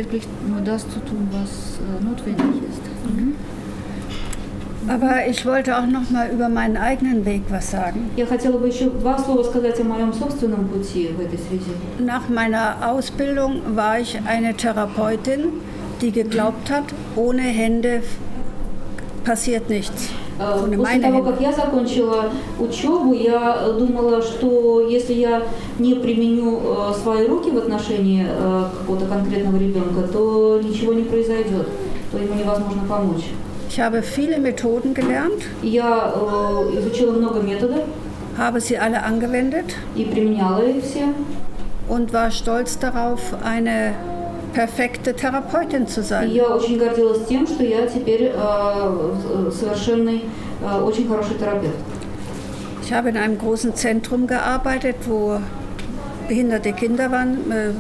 Aber ich wollte auch noch mal über meinen eigenen Weg was sagen. Я хотела бы еще два слова сказать о моем собственном пути в этой связи. Nach meiner Ausbildung war ich eine Therapeutin, die geglaubt hat, ohne Hände passiert nichts. После того, как я закончила учебу, я думала, что если я не применю свои руки в отношении какого-то конкретного ребенка, то ничего не произойдет, то ему невозможно помочь. Ich habe viele Methoden gelernt. Я äh, изучила много методов. Habe sie alle angewendet. И применяла их все. Und war stolz darauf, eine perfekte Therapeutin zu sein. Я очень гордилась тем, что я теперь äh, совершенный, äh, очень хороший терапевт. Ich habe in einem großen Zentrum gearbeitet, wo behinderte Kinder waren, äh,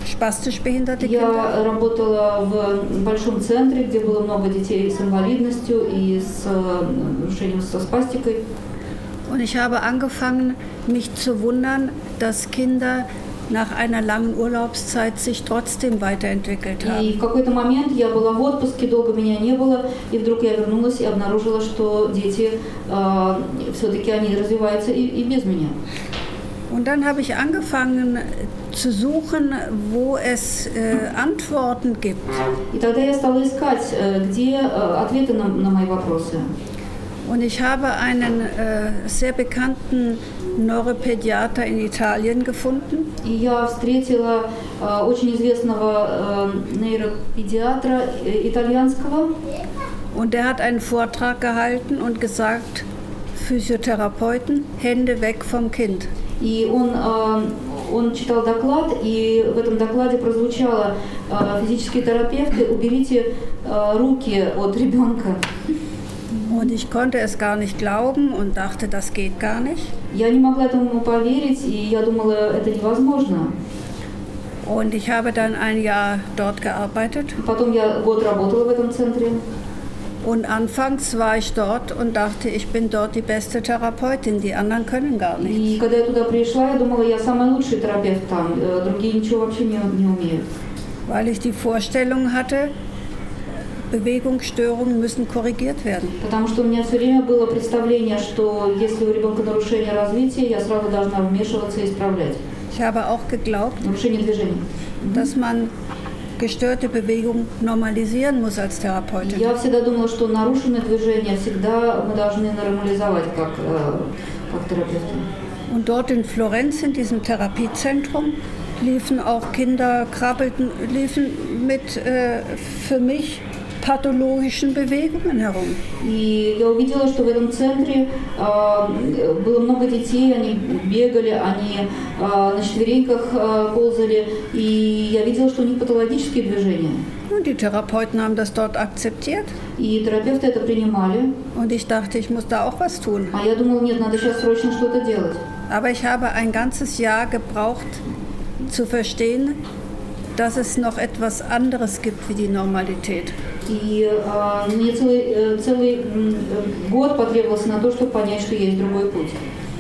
spastisch behinderte Я Kinder. работала в большом центре, где было много детей с инвалидностью и с нарушением со спастикой. Und ich habe angefangen, mich zu wundern, dass Kinder nach einer langen Urlaubszeit sich trotzdem weiterentwickelt haben. И в какой-то момент я была в отпуске, долго меня не было, и вдруг я вернулась и обнаружила, что дети э, все-таки они развиваются и, и без меня. Und dann habe ich angefangen zu suchen, wo es äh, Antworten gibt. И тогда я стала искать, где ответы на, на мои вопросы. Und ich habe einen äh, sehr bekannten Neuropädiater in Italien gefunden. И я встретила э, очень известного э, нейропедиатра э, итальянского. Und der hat einen Vortrag gehalten und gesagt, Physiotherapeuten, Hände weg vom Kind. И он, э, он читал доклад, и в этом докладе прозвучало: э, физические терапевты, уберите э, руки от ребенка. Und ich konnte es gar nicht glauben und dachte, das geht gar nicht. Я не могла этому поверить, и я думала, это невозможно. Und ich habe dann ein Jahr dort gearbeitet. Потом я год работала в этом центре. Und anfangs war ich dort und dachte, ich bin dort die beste Therapeutin, die anderen können gar nichts. И когда я туда пришла, я думала, я самый лучший терапевт там, другие ничего вообще не, не умеют. Weil ich die Vorstellung hatte, Bewegungsstörungen müssen korrigiert werden. Потому что у меня все время было представление, что если у ребенка нарушение развития, я сразу должна вмешиваться и исправлять. Ich habe auch geglaubt, Нарушение движения. dass man gestörte Bewegung normalisieren muss als Therapeutin. Я всегда думала, что нарушенное движение всегда мы должны нормализовать как, как терапевты. Und dort in Florenz, in diesem Therapiezentrum, liefen auch Kinder, krabbelten, liefen mit äh, für mich pathologischen Bewegungen herum. И я увидела, что в этом центре э, было много детей, они бегали, они э, на четвереньках э, ползали, и я видела, что у них патологические движения. Und die Therapeuten haben das dort akzeptiert. И терапевты это принимали. Und ich dachte, ich muss da auch was tun. А я думала, нет, надо сейчас срочно что-то делать. Aber ich habe ein ganzes Jahr gebraucht, zu verstehen, dass es noch etwas anderes gibt wie die Normalität. И э, мне целый, э, целый э, год потребовался на то, чтобы понять, что есть другой путь.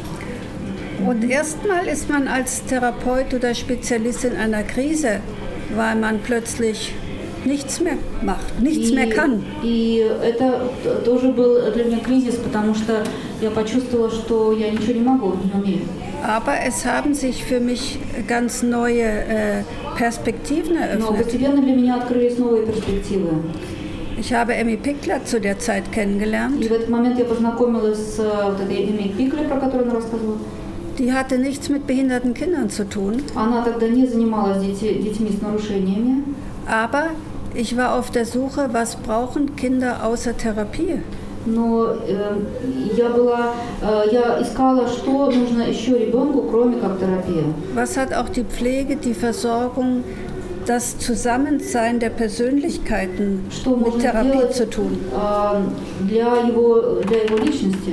Und erstmal ist man als Therapeut oder Spezialist in einer Krise, weil man plötzlich nichts mehr macht, nichts и, mehr kann. И это тоже был для меня кризис, потому что я почувствовала, что я ничего не могу, не умею. Aber es haben sich für mich ganz neue äh, Perspektiven Но eröffnet. постепенно для меня открылись новые перспективы. Ich habe Emmy Pickler zu der Zeit kennengelernt. И в этот момент я познакомилась с вот этой Эми Пиклер, про которую она рассказывала. Die hatte nichts mit behinderten Kindern zu tun. Она тогда не занималась дети, детьми с нарушениями. Aber ich war auf der Suche, was brauchen Kinder außer Therapie? Но э, я была, э, я искала, что нужно еще ребенку, кроме как терапии. Was hat auch die Pflege, die Versorgung, das Zusammensein der Persönlichkeiten Что mit можно Therapie делать zu tun? э, для его, для его личности?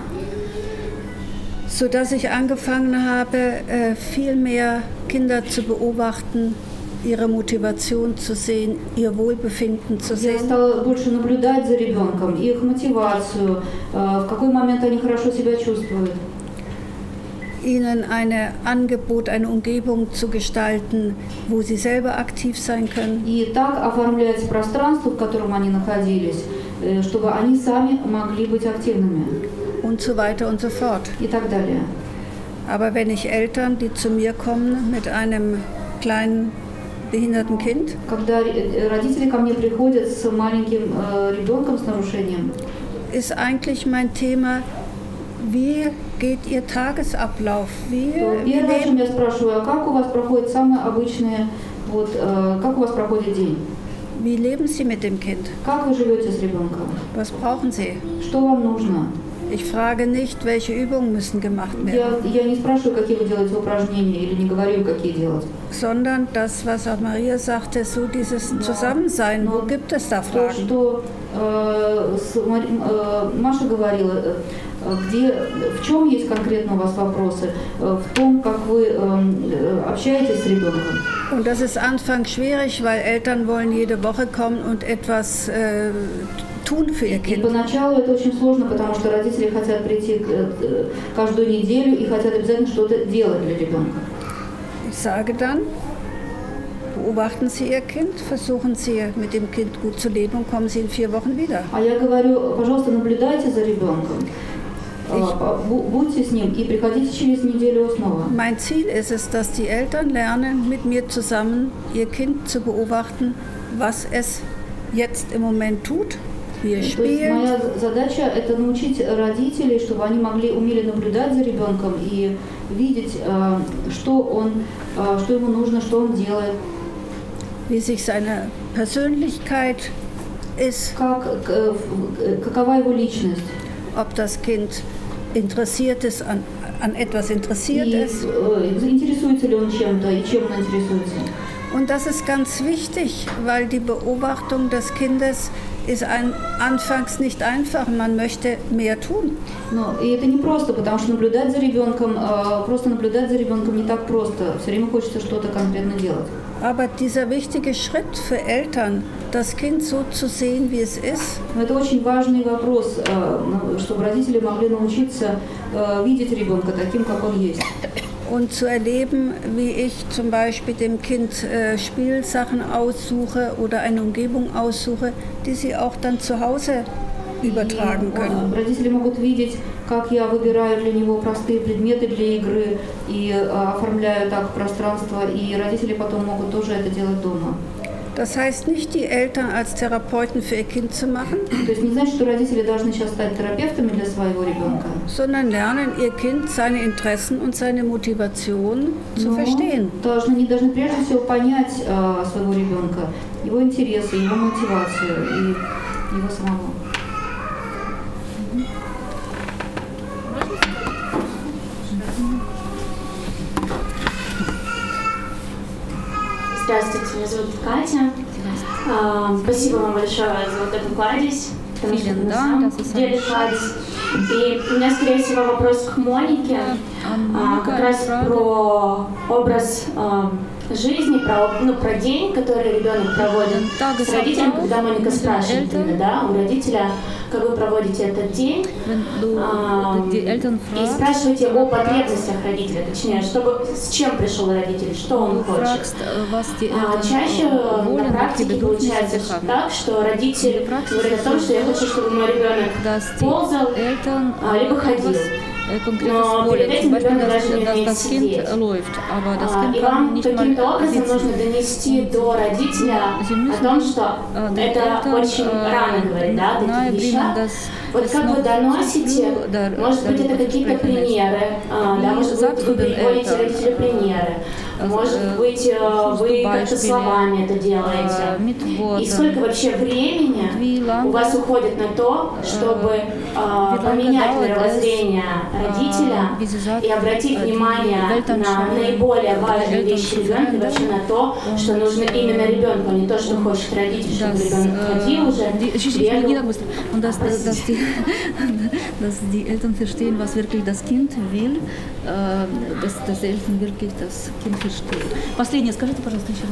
Sodass ich angefangen habe, äh, viel mehr Kinder zu beobachten, ihre Motivation zu sehen, ihr Wohlbefinden zu Я sehen. стала больше наблюдать за ребенком, их мотивацию, в какой момент они хорошо себя чувствуют. Ihnen ein Angebot, eine Umgebung zu gestalten, wo sie selber aktiv sein können. И так оформлять пространство, в котором они находились, чтобы они сами могли быть активными. Und so weiter und so fort. И так далее. Aber wenn ich Eltern, die zu mir kommen mit einem kleinen behinderten Kind, Когда родители ко мне приходят с маленьким э, ребенком с нарушением, ist eigentlich mein Thema, wie geht Ihr Tagesablauf? Wie, то wie первое, о чем leben? я спрашиваю, а как у вас проходит самое обычное, вот, э, как у вас проходит день? Wie leben Sie mit dem Kind? Как вы живете с ребенком? Was brauchen Sie? Что вам нужно? Ich frage nicht, welche Übungen müssen gemacht werden, Я, я не спрашиваю, какие вы делаете упражнения, или не говорю, какие делать. sondern das, was auch Maria sagte, so dieses Zusammensein, wo gibt es da То, Fragen? что э, с, э, Маша говорила, э, где, в чем есть конкретно у вас вопросы, в том, как вы общаетесь с ребенком. Und das ist anfangs schwierig, weil Eltern wollen jede Woche kommen und etwas äh, tun für ihr Kind. И поначалу это очень сложно, потому что родители хотят прийти каждую неделю и хотят обязательно что-то делать для ребенка. Ich sage dann, beobachten Sie Ihr Kind, versuchen Sie mit dem Kind gut zu leben und kommen Sie in vier Wochen wieder. А я говорю, пожалуйста, наблюдайте за ребенком, будьте с ним и приходите через неделю снова. Mein Ziel ist es, dass die Eltern lernen, mit mir zusammen ihr Kind zu beobachten, was es jetzt im Moment tut, wie es spielt. Моя задача – это научить родителей, чтобы они могли умели наблюдать за ребенком и видеть, что он, что ему нужно, что он делает. Wie sich seine Persönlichkeit ist. Как, какова его личность. Ob das Kind interessiert ist, an, an etwas interessiert и, ist. Интересуется ли он чем-то и чем он интересуется. Und das ist ganz wichtig, weil die Beobachtung des Kindes ist ein, anfangs nicht einfach. Man möchte mehr tun. Но, и это не просто, потому что наблюдать за ребенком, просто наблюдать за ребенком не так просто. Все время хочется что-то конкретно делать. Aber dieser wichtige Schritt für Eltern, das Kind so zu sehen, wie es ist. Но это очень важный вопрос, чтобы родители могли научиться видеть ребенка таким, как он есть. Und zu erleben, wie ich zum Beispiel dem Kind äh, Spielsachen aussuche oder eine Umgebung aussuche, die sie auch dann zu Hause übertragen können. Родители могут видеть, как я выбираю для него простые предметы для игры и оформляю так пространство, и родители потом могут тоже это делать дома. Das heißt nicht, die Eltern als Therapeuten für ihr Kind zu machen, То есть не значит, что родители должны сейчас стать терапевтами для своего ребенка, sondern lernen, ihr Kind seine Interessen und seine Motivation zu verstehen. Должны, они должны прежде всего понять äh, своего ребенка, его интересы, его мотивацию и его самого. Здравствуйте, меня зовут Катя. А, спасибо вам большое за вот эту кладезь, потому что на самом деле кладезь. И у меня, скорее всего, вопрос к Монике, а, как раз про образ а, жизни, про, ну, про день, который ребенок проводит с родителем, когда Моника спрашивает именно, да, у родителя, как вы проводите этот день, а, и спрашиваете о потребностях родителя, точнее, чтобы, с чем пришел родитель, что он хочет. А чаще на практике получается так, что родитель говорит о том, что я хочу, чтобы мой ребенок ползал, а, либо ходил. Но перед этим ребенок даже не умеет сидеть. А, и вам каким-то образом нужно донести до родителя о том, что это очень рано говорить, да, такие вещи. Вот как вы доносите, может быть, это какие-то примеры, а, да, может быть, вы приводите родителю примеры, может быть, вы как-то словами это делаете. И сколько вообще времени у вас уходит на то, чтобы а, поменять мировоззрение родителя и обратить внимание на наиболее важные вещи ребенка и вообще на то, что нужно именно ребенку, а не то, что хочет родитель, чтобы ребенок ходил уже, бегал. Dass die Eltern verstehen, was wirklich das Kind will, dass, dass die Eltern wirklich das Kind verstehen. Последнее, скажите, пожалуйста, еще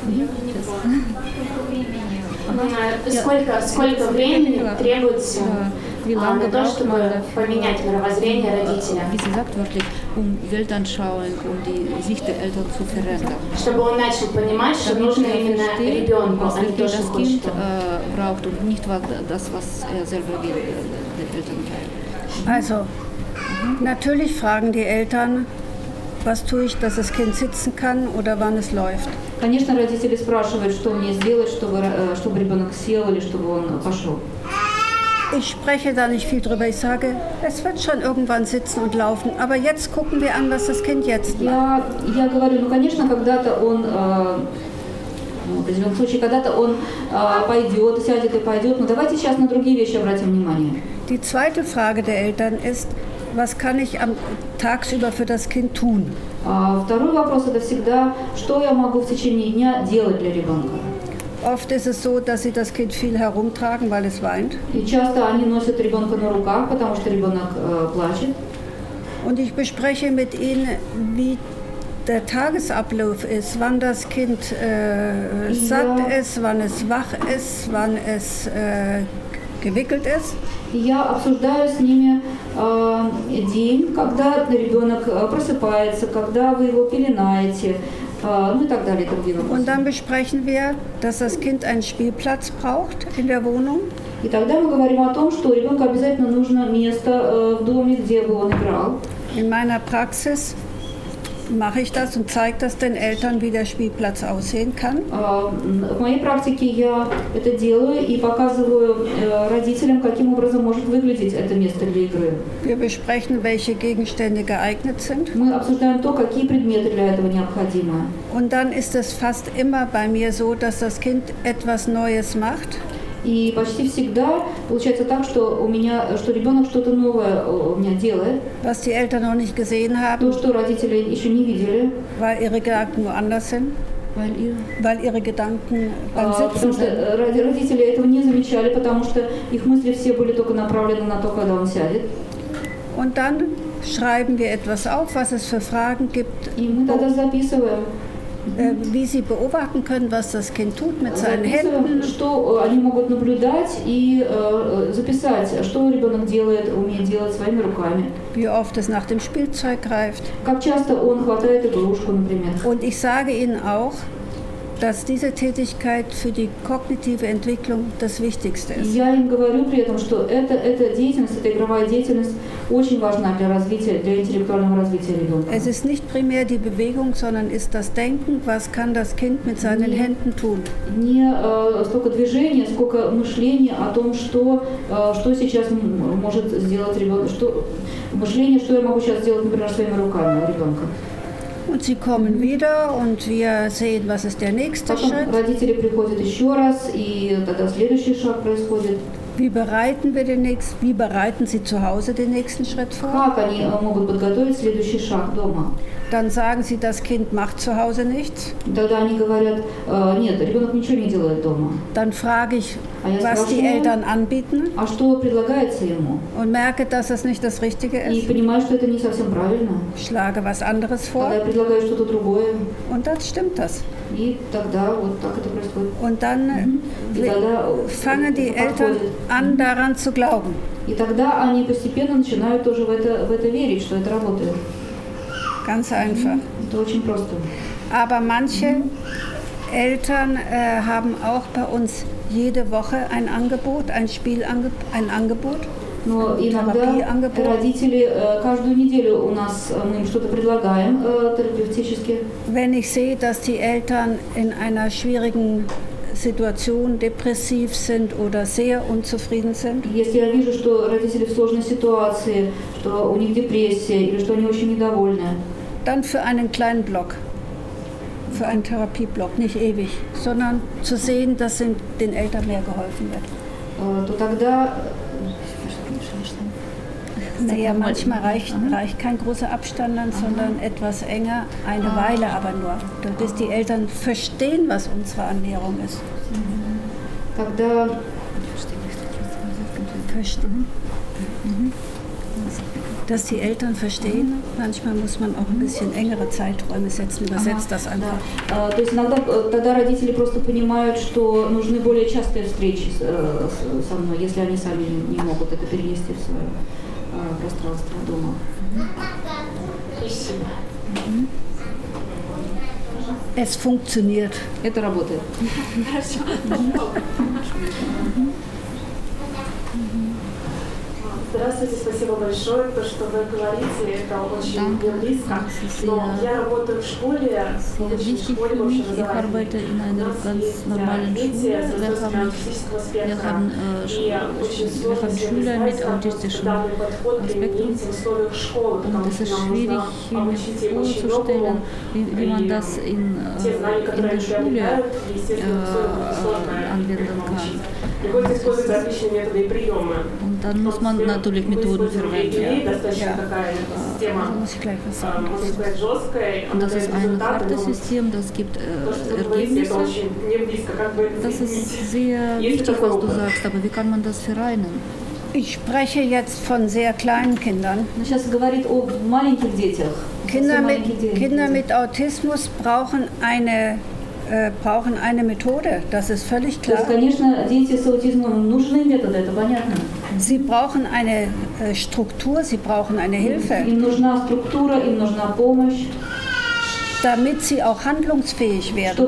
раз. Сколько, сколько времени требуется а, на то, чтобы поменять мировоззрение родителя? Wie sie sagt wörtlich, um Weltanschauung, um die Sicht der Eltern zu verändern. Чтобы он начал понимать, что нужно именно ребенку, а не то, что das Kind äh, braucht und nicht das, was er selber will, der Elternteil. Also, mhm. natürlich fragen die Eltern, was tue ich, dass das Kind sitzen kann oder wann es läuft. Конечно, родители спрашивают, что мне сделать, чтобы, чтобы ребенок сел или чтобы он пошел. Ich spreche da nicht viel drüber. Ich sage, es wird schon irgendwann sitzen und laufen. Aber jetzt gucken wir an, was das Kind jetzt macht. Я, я говорю, ну, конечно, когда-то он, э, в определенном случае, когда-то он э, пойдет, сядет и пойдет. Но давайте сейчас на другие вещи обратим внимание. Die zweite Frage der Eltern ist, was kann ich am tagsüber für das Kind tun? А второй вопрос – это всегда, что я могу в течение дня делать для ребенка. Oft ist es so, dass sie das Kind viel herumtragen, weil es weint. И часто они носят ребенка на руках, потому что ребенок äh, плачет. Und ich bespreche mit ihnen, wie der Tagesablauf ist, wann das Kind äh, satt ja. ist, wann es wach ist, wann es äh, gewickelt ist. Я обсуждаю с ними э, день, когда ребенок просыпается, когда вы его пеленаете, äh, ну и так далее. Und dann besprechen wir, dass das Kind einen Spielplatz braucht in der Wohnung. И тогда мы говорим о том, что ребенку обязательно нужно место э, в доме, где бы он играл. In meiner Praxis mache ich das und zeige das den Eltern, wie der Spielplatz aussehen kann. В моей практике я это делаю и показываю родителям, каким образом может выглядеть это место для игры. Wir besprechen, welche Gegenstände geeignet sind. Мы обсуждаем то, какие предметы для этого необходимы. Und dann ist es fast immer bei mir so, dass das Kind etwas Neues macht. И почти всегда получается так, что у меня, что ребенок что-то новое у меня делает. Was die Eltern noch nicht gesehen haben. То, что родители еще не видели. Weil ihre Gedanken woanders sind. Weil ihre, weil ihre Gedanken beim а, Sitzen потому что родители этого не замечали, потому что их мысли все были только направлены на то, когда он сядет. Und dann schreiben wir etwas auf, was es für Fragen gibt. И мы тогда записываем. Wie sie beobachten können, was das Kind tut mit seinen Händen. Что они могут наблюдать и äh, записать, что ребенок делает, умеет делать своими руками. Wie oft es nach dem Spielzeug greift. Как часто он хватает игрушку, например. Und ich sage ihnen auch, dass diese Tätigkeit für die kognitive Entwicklung das Wichtigste ist. Я им говорю при этом, что эта, эта деятельность, эта игровая деятельность очень важна для развития, для интеллектуального развития ребенка. Es ist nicht primär die Bewegung, sondern ist das Denken, was kann das Kind mit seinen не, Händen tun. Не äh, столько движения, сколько мышления о том, что, äh, что сейчас может сделать ребенок, что, мышление, что я могу сейчас сделать, например, своими руками у ребенка. Und sie kommen wieder und wir sehen, was ist der nächste Потом Schritt. Родители приходят еще раз, и тогда следующий шаг происходит. Wie bereiten wir den nächsten, wie bereiten Sie zu Hause den nächsten Schritt vor? Как они могут подготовить следующий шаг дома? Dann sagen Sie, das Kind macht zu Hause nichts. Тогда они говорят, нет, ребенок ничего не делает дома. Dann frage ich, А я was die спрашиваю, Eltern anbieten а что предлагается ему? und merke, dass das nicht das Richtige И ist. понимаю, что это не совсем правильно. Schlage was anderes vor Тогда я предлагаю что-то другое. und dann stimmt das. И тогда вот так это происходит. Und dann И тогда fangen die Eltern an, daran zu glauben. И тогда они постепенно начинают тоже в это, в это верить, что это работает. Ganz einfach. Это очень просто. Aber manche Eltern äh, haben auch bei uns jede Woche ein Angebot, ein Spielangebot, ein Angebot. Но иногда родители каждую неделю у нас мы им что-то предлагаем терапевтически. Wenn ich sehe, dass die Eltern in einer schwierigen Situation depressiv sind oder sehr unzufrieden sind, Если я вижу, что родители в сложной ситуации, что у них депрессия или что они очень недовольны, dann für einen kleinen Block, für einen Therapieblock, nicht ewig, sondern zu sehen, dass den Eltern mehr geholfen wird. то тогда Naja, manchmal reicht, reicht kein großer Abstand dann, sondern etwas enger, eine Weile aber nur, bis die Eltern verstehen, was unsere Ernährung ist. Тогда Verstehen. Dass die Eltern verstehen, manchmal muss man auch ein bisschen engere Zeiträume setzen, übersetzt das einfach. Да. То есть иногда тогда родители просто понимают, что нужны более частые встречи со мной, если они сами не могут это перенести в свое пространство дома. Спасибо. Es funktioniert. Это работает. Хорошо. Здравствуйте, спасибо большое. То, что вы говорите, это очень мне близко. Но я работаю в школе, в обычной школе, в общеобразовательной. У нас есть дети с расстройством аутистического спектра. И очень сложно себе представить данный подход применить в условиях школы, потому что нам нужно обучить их очень многому. И те знания, которые они приобретают, естественно, все это сложно их научить. Приходится использовать различные методы и приемы. Und dann muss man natürlich natürlich Methoden verwendet. Ja. Also muss ich gleich was sagen. Und das ist ein hartes System, das gibt äh, Ergebnisse. Das ist sehr wichtig, was du sagst, aber wie kann man das vereinen? Ich spreche jetzt von sehr kleinen Kindern. Kinder mit, Kinder mit Autismus brauchen eine, äh, brauchen eine Methode, das ist völlig klar. Sie brauchen eine äh, Struktur, sie brauchen eine Hilfe, damit sie auch handlungsfähig werden.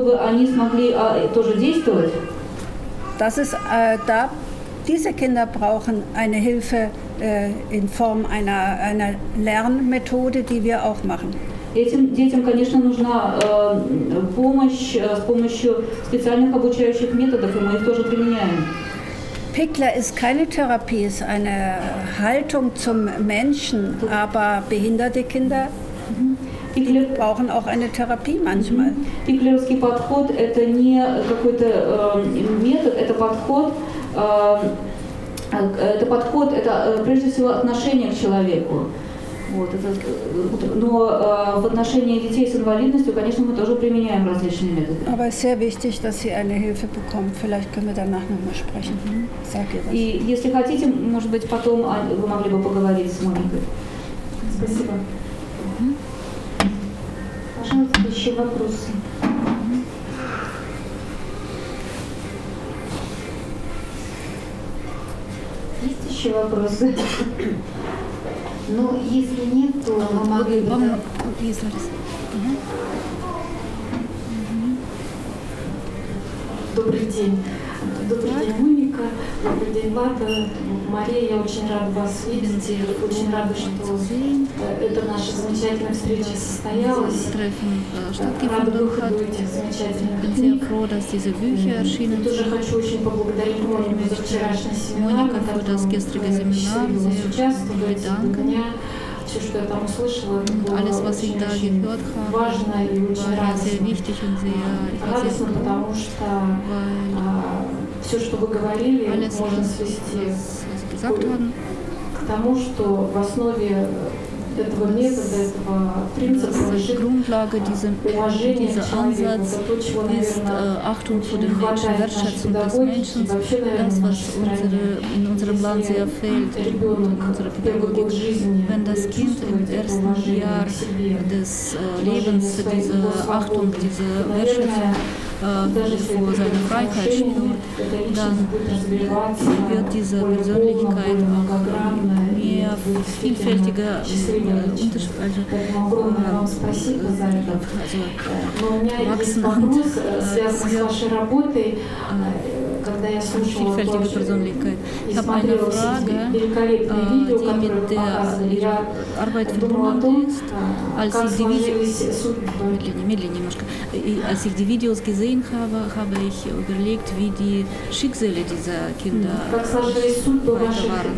Das ist äh, da. Diese Kinder brauchen eine Hilfe äh, in Form einer, einer Lernmethode, die wir auch machen. Этим детям, конечно, нужна э, помощь э, с помощью специальных обучающих методов, и мы их тоже применяем. Pickler ist keine Therapie, ist eine Haltung zum Menschen, aber behinderte Kinder die brauchen auch eine Therapie manchmal. Пиклеровский подход – это не какой-то э, метод, это подход. Это подход, это прежде всего отношение к человеку. Вот, это, но äh, в отношении детей с инвалидностью, конечно, мы тоже применяем различные методы. Aber es ist sehr wichtig, dass sie eine Hilfe bekommen. Vielleicht können wir danach nochmal sprechen. Mhm. Sag ihr was. И если хотите, может быть, потом вы могли бы поговорить с Моникой. Спасибо. Mhm. Пожалуйста, еще вопросы. Есть еще вопросы? Ну, если нет, то мы могли бы... Добрый день. Добрый день, Моника. Добрый день, Влада. Мария, я очень рада вас видеть. И очень рада, что эта наша замечательная встреча состоялась. Рада выходу этих замечательных книг. И тоже хочу очень поблагодарить Монику за вчерашний семинар, на котором вы решили участвовать. Для меня все, что я там услышала, это было очень, очень важно и очень радостно. Радостно, потому что а, все, что вы говорили, можно свести к тому, что в основе этого метода, этого принципа лежит уважение к человеку. Это то, чего, наверное, Achtung vor dem Menschen, Wertschätzung des Menschen, das, was unsere, in unserem Land sehr fehlt, in unserer Pädagogik. Wenn das Kind im ersten Jahr des äh, Lebens diese Achtung, diese Wertschätzung äh, vor seiner Freiheit spürt, dann wird diese Persönlichkeit auch mehr vielfältiger unterschiedliche vielfältige Persönlichkeit. Ich habe eine Frage, die mit der Arbeit verbunden ist. Als ich die Videos, als ich die Videos gesehen habe, habe ich überlegt, wie die Schicksale dieser Kinder weiter waren.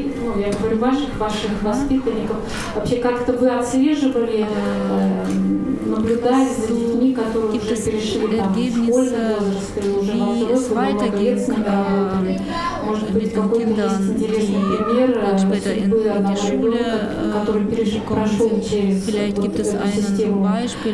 Вообще как-то вы отслеживали, наблюдали за детьми, которые уже перешли там в школьный возраст или уже во взрослом, много с ними работали. Может быть, какой-то есть интересный пример судьбы одного ребенка, который прошел через эту систему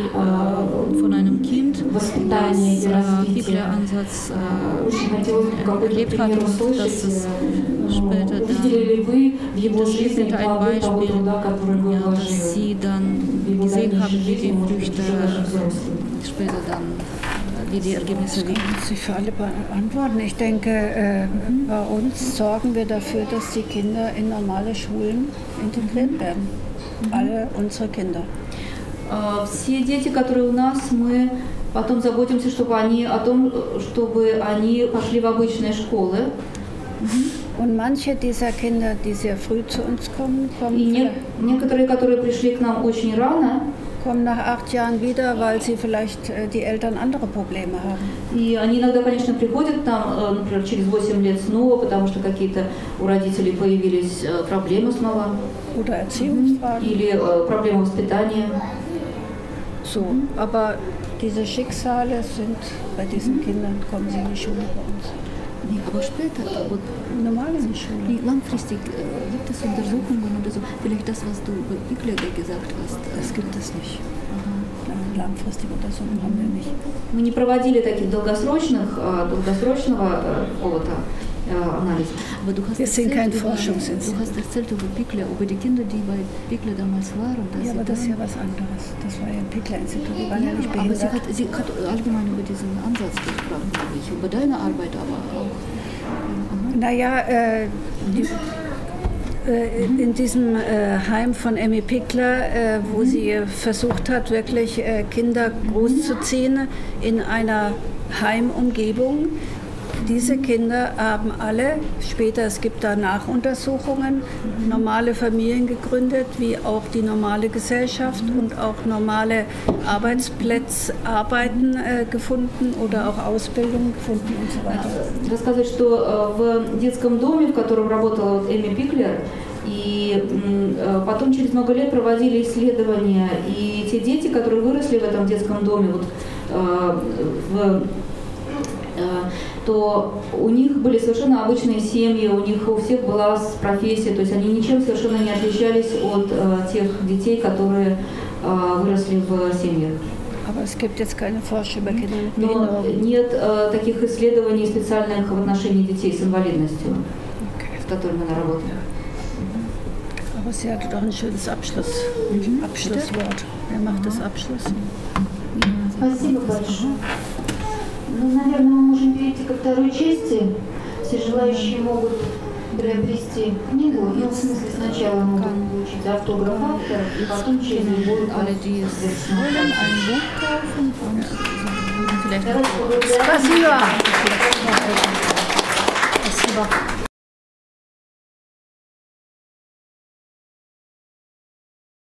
воспитания и развития. Очень хотелось бы какой-то пример услышать. Увидели ли вы в его жизни плоды того труда, который вы вложили? Gesehen haben, wie die Früchte später dann, wie die Ergebnisse liegen. Ich kann Sie für alle beantworten. Ich denke, äh, mhm. bei uns sorgen wir dafür, dass die Kinder in normale Schulen integriert werden. Mhm. Alle unsere Kinder. Все дети, которые у нас, мы потом заботимся, чтобы они о том, чтобы они пошли в обычные школы. Und manche dieser Kinder, die sehr früh zu uns kommen, kommen, не, некоторые, которые пришли к нам очень рано, kommen nach acht Jahren wieder, weil sie vielleicht äh, die Eltern andere Probleme haben. И они иногда, конечно, приходят к нам, например, через восемь лет снова, потому что какие-то у родителей появились проблемы снова. Oder Erziehungsfragen. Или äh, проблемы воспитания. So, aber diese Schicksale sind bei diesen Kindern, kommen sie in die Schule bei uns. Nee, aber später, вот, Normal in der Schule. nee, langfristig äh, gibt es Untersuchungen oder so. Vielleicht das, was du über Pickler gesagt hast. Das gibt es nicht. Langfristige Untersuchungen haben wir nicht. Мы не проводили таких долгосрочных, долгосрочного какого-то анализа. Aber du hast Wir sind kein erzählt über, Forschungsinstitut. du hast erzählt über Pickler, über die Kinder, die bei Pickler damals waren. Dass Ja, sie aber das ist dann, ja was anderes. Das war ja ein Pickler-Institut, die waren ja, ja, nicht aber sie behindert. hat, sie hat allgemein über diesen Ansatz gesprochen, nicht über deine Arbeit, aber auch. Naja, äh, die, äh, in diesem äh, Heim von Emmy Pickler, äh, wo sie versucht hat, wirklich äh, Kinder großzuziehen in einer Heimumgebung. Diese Kinder haben alle, später, es gibt da Nachuntersuchungen, normale Familien gegründet, wie auch die normale Gesellschaft und auch normale Arbeitsplätze, Arbeiten äh, gefunden oder auch Ausbildung gefunden und so weiter. Рассказать, что в детском доме, в котором работала вот Эми Пиклер, и потом через много лет проводили исследования, и те дети, которые выросли в этом детском доме, вот, в то у них были совершенно обычные семьи, у них у всех была профессия, то есть они ничем совершенно не отличались от э, тех детей, которые э, выросли в семьях. Aber es gibt jetzt keine Forschung über Kinder mit Но Behinderung. нет э, таких исследований специальных в отношении детей с инвалидностью, Okay. с которыми она работает. Aber sie hatte doch ein schönes Abschluss, Abschlusswort. Wer macht das Abschluss? Спасибо большое. Ну, наверное, мы можем перейти ко второй части. Все желающие могут приобрести книгу. Ну, в смысле, сначала могут получить автограф автора, и потом через любую Alle, die es wollen, ein Buch kaufen und würden vielleicht Спасибо. Спасибо.